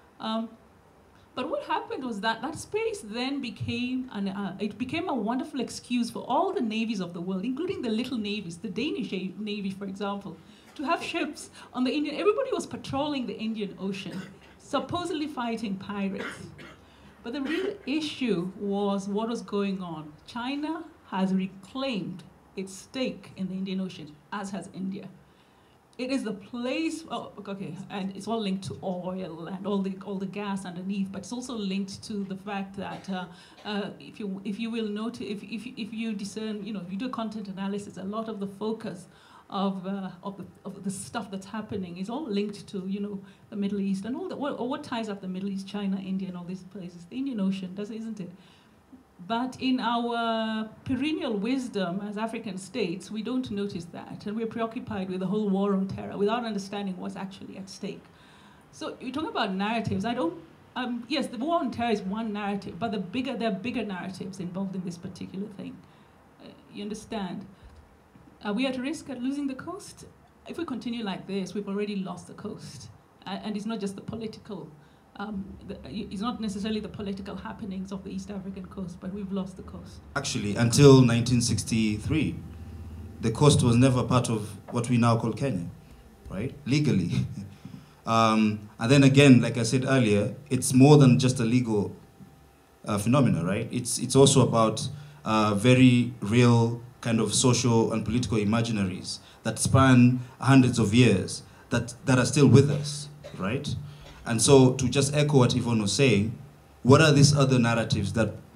But what happened was that space then became a wonderful excuse for all the navies of the world, including the little navies, the Danish Navy, for example, to have ships on the Indian. Everybody was patrolling the Indian Ocean, supposedly fighting pirates. But the real issue was what was going on. China has reclaimed its stake in the Indian Ocean, as has India. It is the place, and it's all linked to oil and all the gas underneath, but it's also linked to the fact that if you will notice, if you discern, if you do content analysis, a lot of the focus of the stuff that's happening is all linked to the Middle East and all what ties up the Middle East, China, India, and all these places. The Indian Ocean, isn't it? But in our perennial wisdom as African states, we don't notice that, and we're preoccupied with the whole war on terror without understanding what's actually at stake. So you talk about narratives. Yes, the war on terror is one narrative, but there are bigger narratives involved in this particular thing. You understand? Are we at risk at losing the coast? If we continue like this, we've already lost the coast, and it's not just the political. It's not necessarily the political happenings of the East African coast, but we've lost the coast. Actually, until 1963, the coast was never part of what we now call Kenya, right? Legally. And then again, like I said earlier, it's more than just a legal phenomena, right? It's also about very real kind of social and political imaginaries that span hundreds of years that are still with us, right? And so, to just echo what Yvonne was saying, what are these other narratives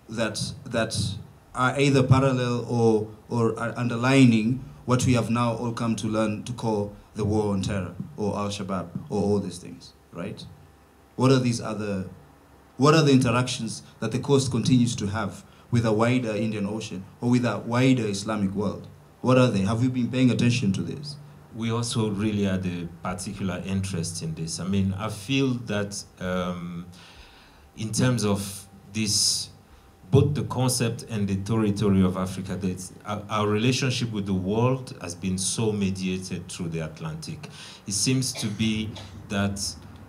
that are either parallel or are underlining what we have now all come to learn to call the war on terror, or Al-Shabaab, or all these things, right? What are the interactions that the coast continues to have with a wider Indian Ocean, or with a wider Islamic world? What are they? Have you been paying attention to this? We also really had a particular interest in this. I mean, I feel that in terms of this, both the concept and the territory of Africa, that our relationship with the world has been so mediated through the Atlantic. It seems to be that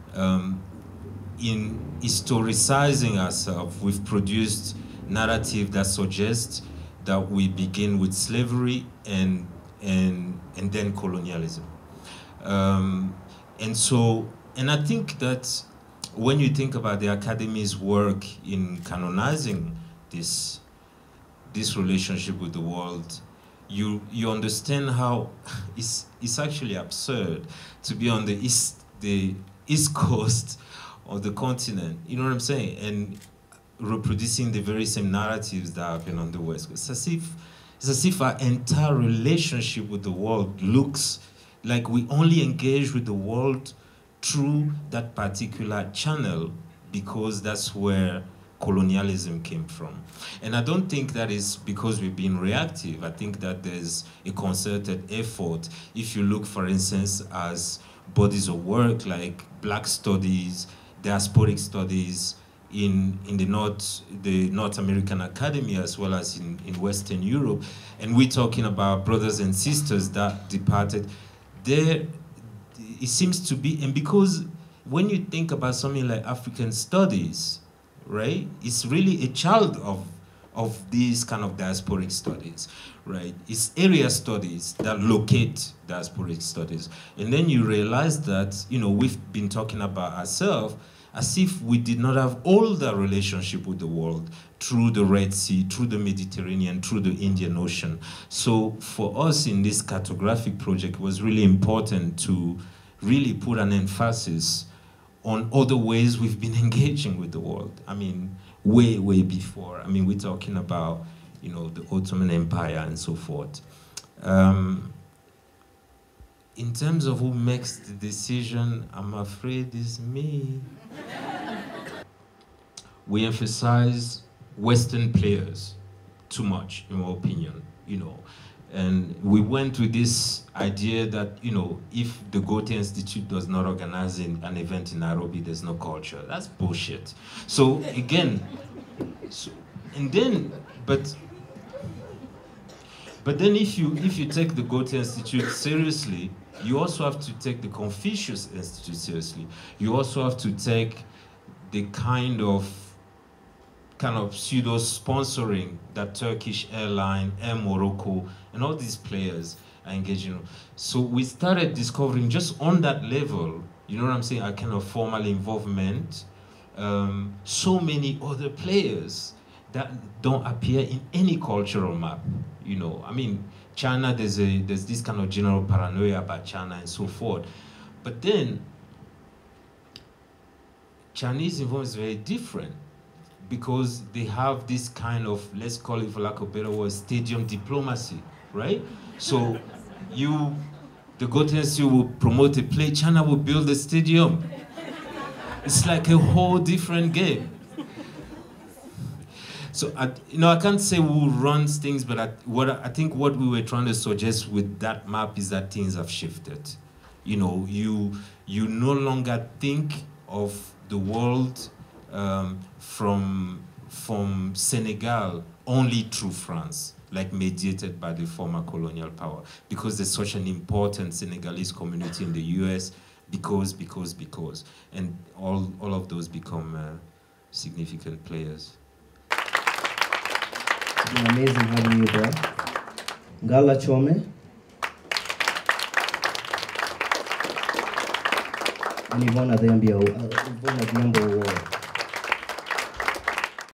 in historicizing ourselves, we've produced narrative that suggests that we begin with slavery and then colonialism. And I think that when you think about the Academy's work in canonizing this relationship with the world, you understand how it's actually absurd to be on the east coast of the continent, you know what I'm saying, and reproducing the very same narratives that happen on the West Coast. It's as if It's as if our entire relationship with the world looks like we only engage with the world through that particular channel because that's where colonialism came from. And I don't think that is because we've been reactive. I think that there's a concerted effort. If you look, for instance, as bodies of work like Black Studies, diasporic studies in the North American Academy as well as in Western Europe, and we're talking about brothers and sisters that departed, there it seems to be, and because when you think about something like African studies, right, it's really a child of these kind of diasporic studies, right? It's area studies that locate diasporic studies. And then you realize that, you know, we've been talking about ourselves as if we did not have all the relationship with the world through the Red Sea, through the Mediterranean, through the Indian Ocean. So for us in this cartographic project, it was really important to really put an emphasis on other ways we've been engaging with the world. I mean, way, way before. I mean, we're talking about, you know, the Ottoman Empire and so forth. In terms of who makes the decision, I'm afraid it's me. We emphasize Western players too much, in my opinion, you know. And we went with this idea that, you know, if the Goethe Institute does not organize an event in Nairobi, there's no culture. That's bullshit. So again, but then if you take the Goethe Institute seriously, you also have to take the Confucius Institute seriously. You also have to take the kind of pseudo-sponsoring that Turkish Airline, Air Morocco, and all these players are engaging in. So we started discovering just on that level, you know what I'm saying, a kind of formal involvement, so many other players that don't appear in any cultural map, you know. I mean, China, there's this kind of general paranoia about China and so forth. But then, Chinese involvement is very different because they have this kind of, let's call it for lack of a better word, stadium diplomacy, right? So the Goethe Institute will promote a play, China will build a stadium. It's like a whole different game. So, I can't say who runs things, but I think what we were trying to suggest with that map is that things have shifted. You know, you no longer think of the world from Senegal only through France, like mediated by the former colonial power, because there's such an important Senegalese community in the US, because, and all of those become significant players. It's been amazing having you there. Ngala, Chome, and Yvonne Adhiambo Owuor.